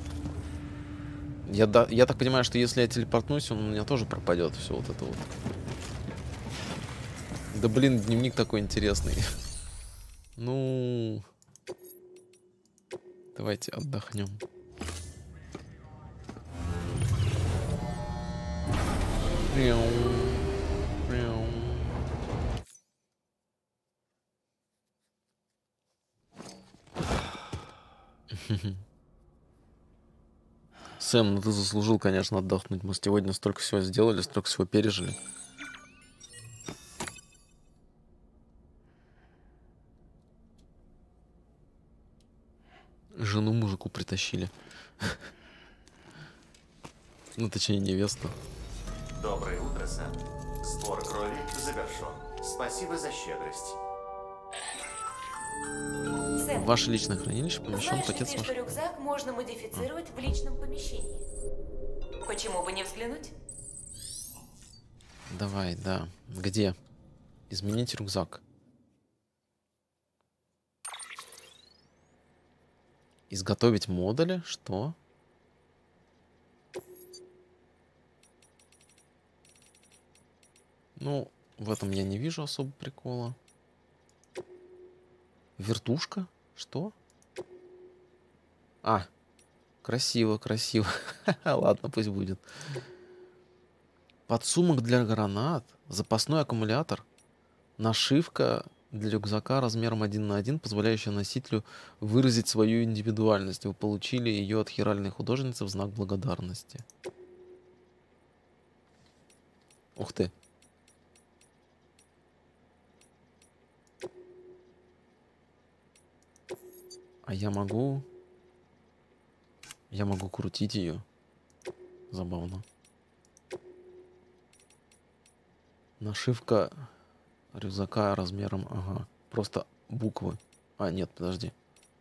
Я, да, я так понимаю, что если я телепортнусь, он у меня тоже пропадет. Все вот это вот. Да блин, дневник такой интересный. Ну, давайте отдохнем. Сэм, ну ты заслужил, конечно, отдохнуть. Мы сегодня столько всего сделали, столько всего пережили. Жену мужику притащили. Ну, точнее, невесту. Доброе утро, Сэм. Сбор крови завершен. Спасибо за щедрость. Сэм, В ваше личное хранилище помещен знаешь ли пакет с ты, что вашим... рюкзак можно модифицировать в личном помещении? Почему бы не взглянуть? Давай, да. Где? Изменить рюкзак. Изготовить модули? Что? Ну, в этом я не вижу особо прикола. Вертушка? Что? А, красиво, красиво. Ладно, пусть будет. Подсумок для гранат, запасной аккумулятор, нашивка для рюкзака размером один на один, позволяющая носителю выразить свою индивидуальность. Вы получили ее от хиральной художницы в знак благодарности. Ух ты. А я могу... Я могу крутить ее. Забавно. Нашивка рюкзака размером... Ага. Просто буквы. А, нет, подожди.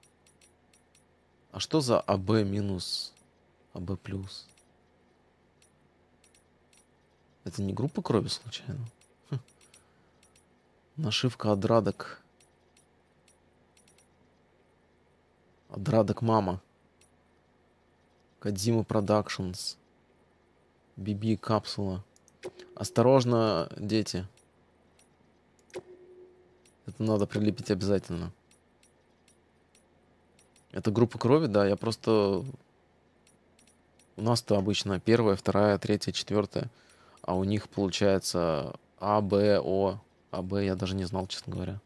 А что за АБ минус АБ плюс? Это не группа крови случайно? Хм. Нашивка Адрадок. Адрадок мама. Кодзима Продакшнс. Биби капсула. Осторожно, дети. Это надо прилепить обязательно. Это группа крови, да, я просто... У нас-то обычно первая, вторая, третья, четвертая. А у них получается А, Б, О. А, Б я даже не знал, честно говоря.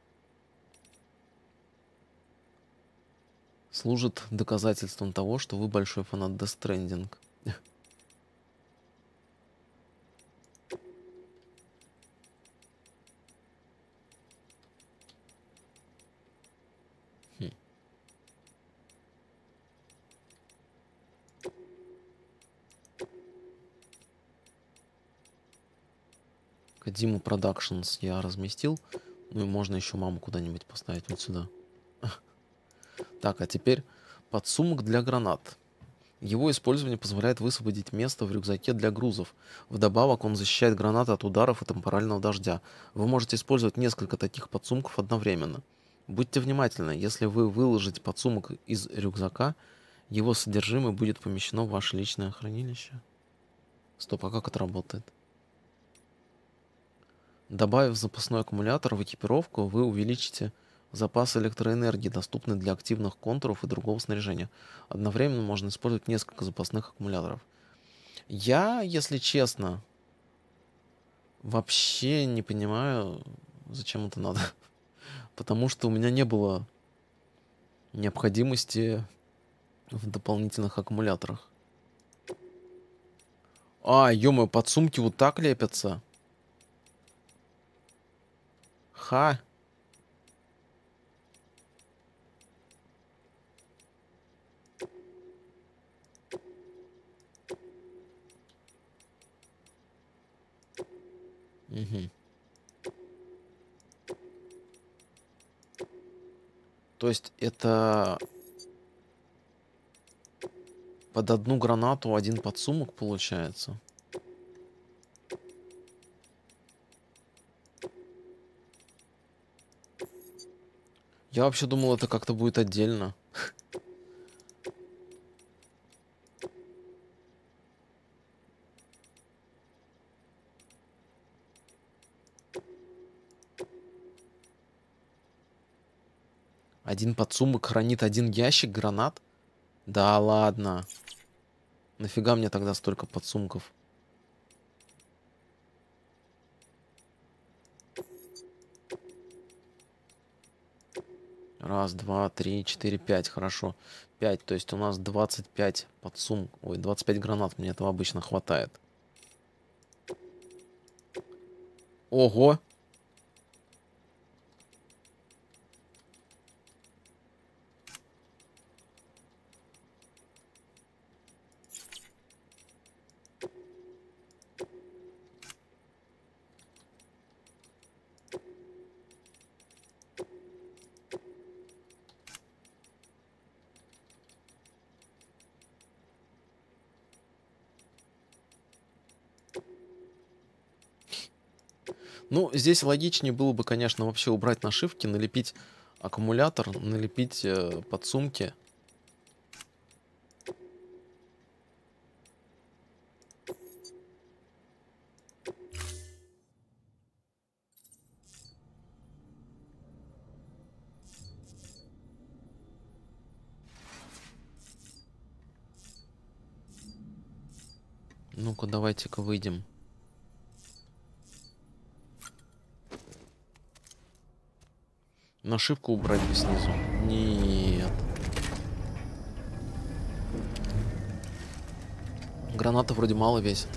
Служит доказательством того, что вы большой фанат Death Stranding. Хм. Кодзима Productions я разместил. Ну и можно еще маму куда-нибудь поставить вот сюда. Так, а теперь подсумок для гранат. Его использование позволяет высвободить место в рюкзаке для грузов. Вдобавок он защищает гранаты от ударов и темпорального дождя. Вы можете использовать несколько таких подсумков одновременно. Будьте внимательны, если вы выложите подсумок из рюкзака, его содержимое будет помещено в ваше личное хранилище. Стоп, а как это работает? Добавив запасной аккумулятор в экипировку, вы увеличите запас электроэнергии, доступный для активных контуров и другого снаряжения. Одновременно можно использовать несколько запасных аккумуляторов. Я, если честно, вообще не понимаю, зачем это надо. Потому что у меня не было необходимости в дополнительных аккумуляторах. А, ё-моё, подсумки вот так лепятся. Ха. Угу. То есть это под одну гранату один подсумок получается? Я вообще думал, это как-то будет отдельно. Один подсумок хранит один ящик гранат? Да ладно. Нафига мне тогда столько подсумков? Раз, два, три, четыре, пять. Хорошо. Пять. То есть у нас двадцать пять подсум. Ой, двадцать пять гранат. Мне этого обычно хватает. Ого! Ну, здесь логичнее было бы, конечно, вообще убрать нашивки, налепить аккумулятор, налепить э, подсумки. Ну-ка, давайте-ка выйдем. Нашивку убрать бы снизу. Нет. Граната вроде мало весит.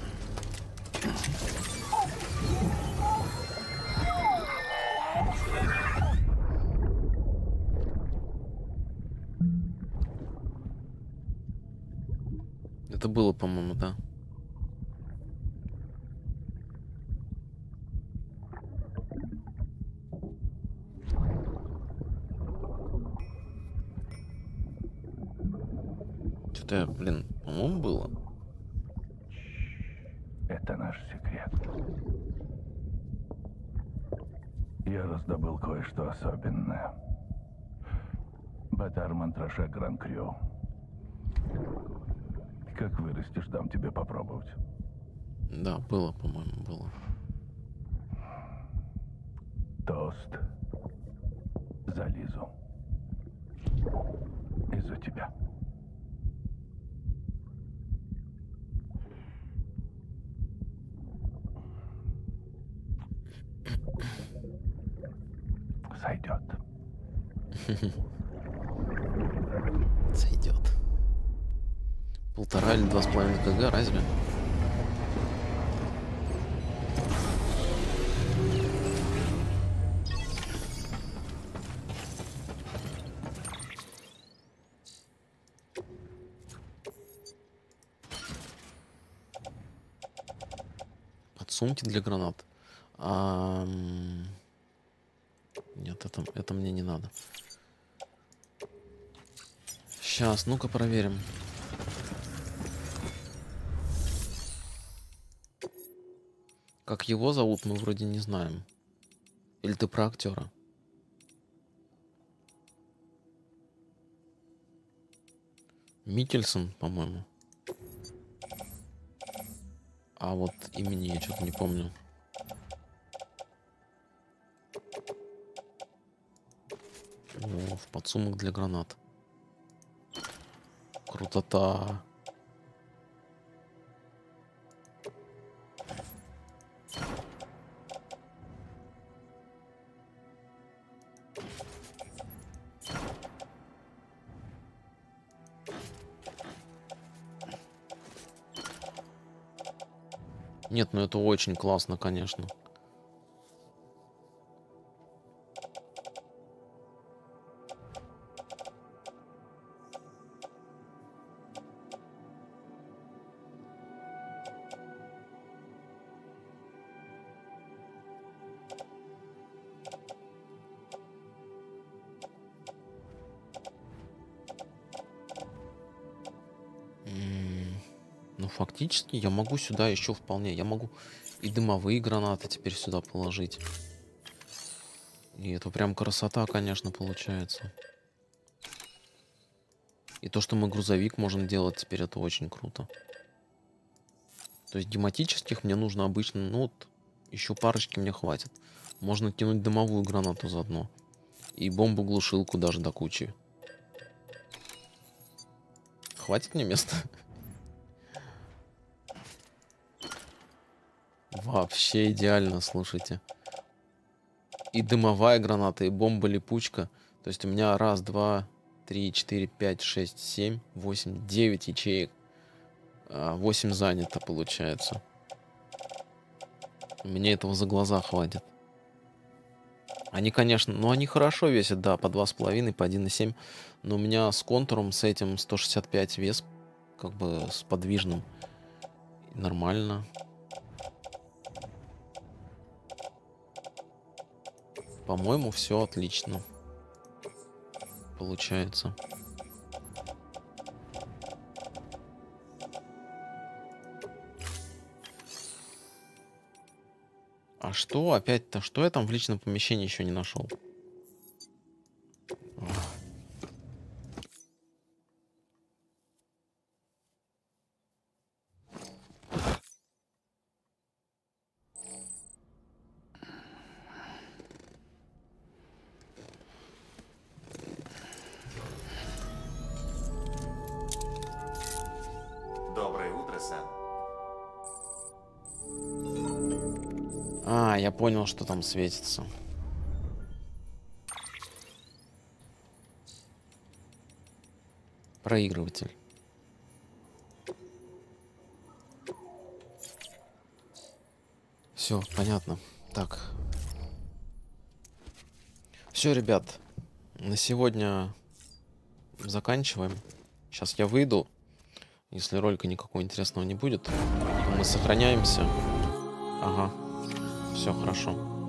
Это было, по-моему, да. Что-то, блин, по-моему, было. Это наш секрет. Я раздобыл кое-что особенное. Батар Монтраше Гран Крю. Как вырастешь, дам тебе попробовать. Да, было, по-моему, было. Тост за Лизу. И за тебя. Сойдет. Сойдет. Полтора или два с половиной кг, разве? Подсумки для гранат. А... Нет, это, это мне не надо. Сейчас, ну-ка проверим. Как его зовут, мы вроде не знаем. Или ты про актера? Микельсон, по-моему. А вот имени я что-то не помню. О, в подсумок для гранат. Крутота. Нет, ну это очень классно, конечно. Фактически я могу сюда еще вполне. Я могу и дымовые гранаты теперь сюда положить. И это прям красота, конечно, получается. И то, что мы грузовик можем делать теперь, это очень круто. То есть гематических мне нужно обычно, ну вот, еще парочки мне хватит. Можно кинуть дымовую гранату заодно. И бомбу-глушилку даже до кучи. Хватит мне места? Вообще идеально, слушайте. И дымовая граната, и бомба-липучка. То есть у меня раз, два, три, четыре, пять, шесть, семь, восемь, девять ячеек. восемь занято, получается. Мне этого за глаза хватит. Они, конечно, ну они хорошо весят, да, по два с половиной, по один и семь. Но у меня с контуром, с этим сто шестьдесят пять вес, как бы с подвижным. Нормально. По-моему, все отлично получается. А что опять-то? Что я там в личном помещении еще не нашел? Доброе утро, Сэм. А, я понял, что там светится. Проигрыватель. Все, понятно. Так. Все, ребят. На сегодня заканчиваем. Сейчас я выйду. Если ролика никакого интересного не будет, то мы сохраняемся. Ага. Все хорошо.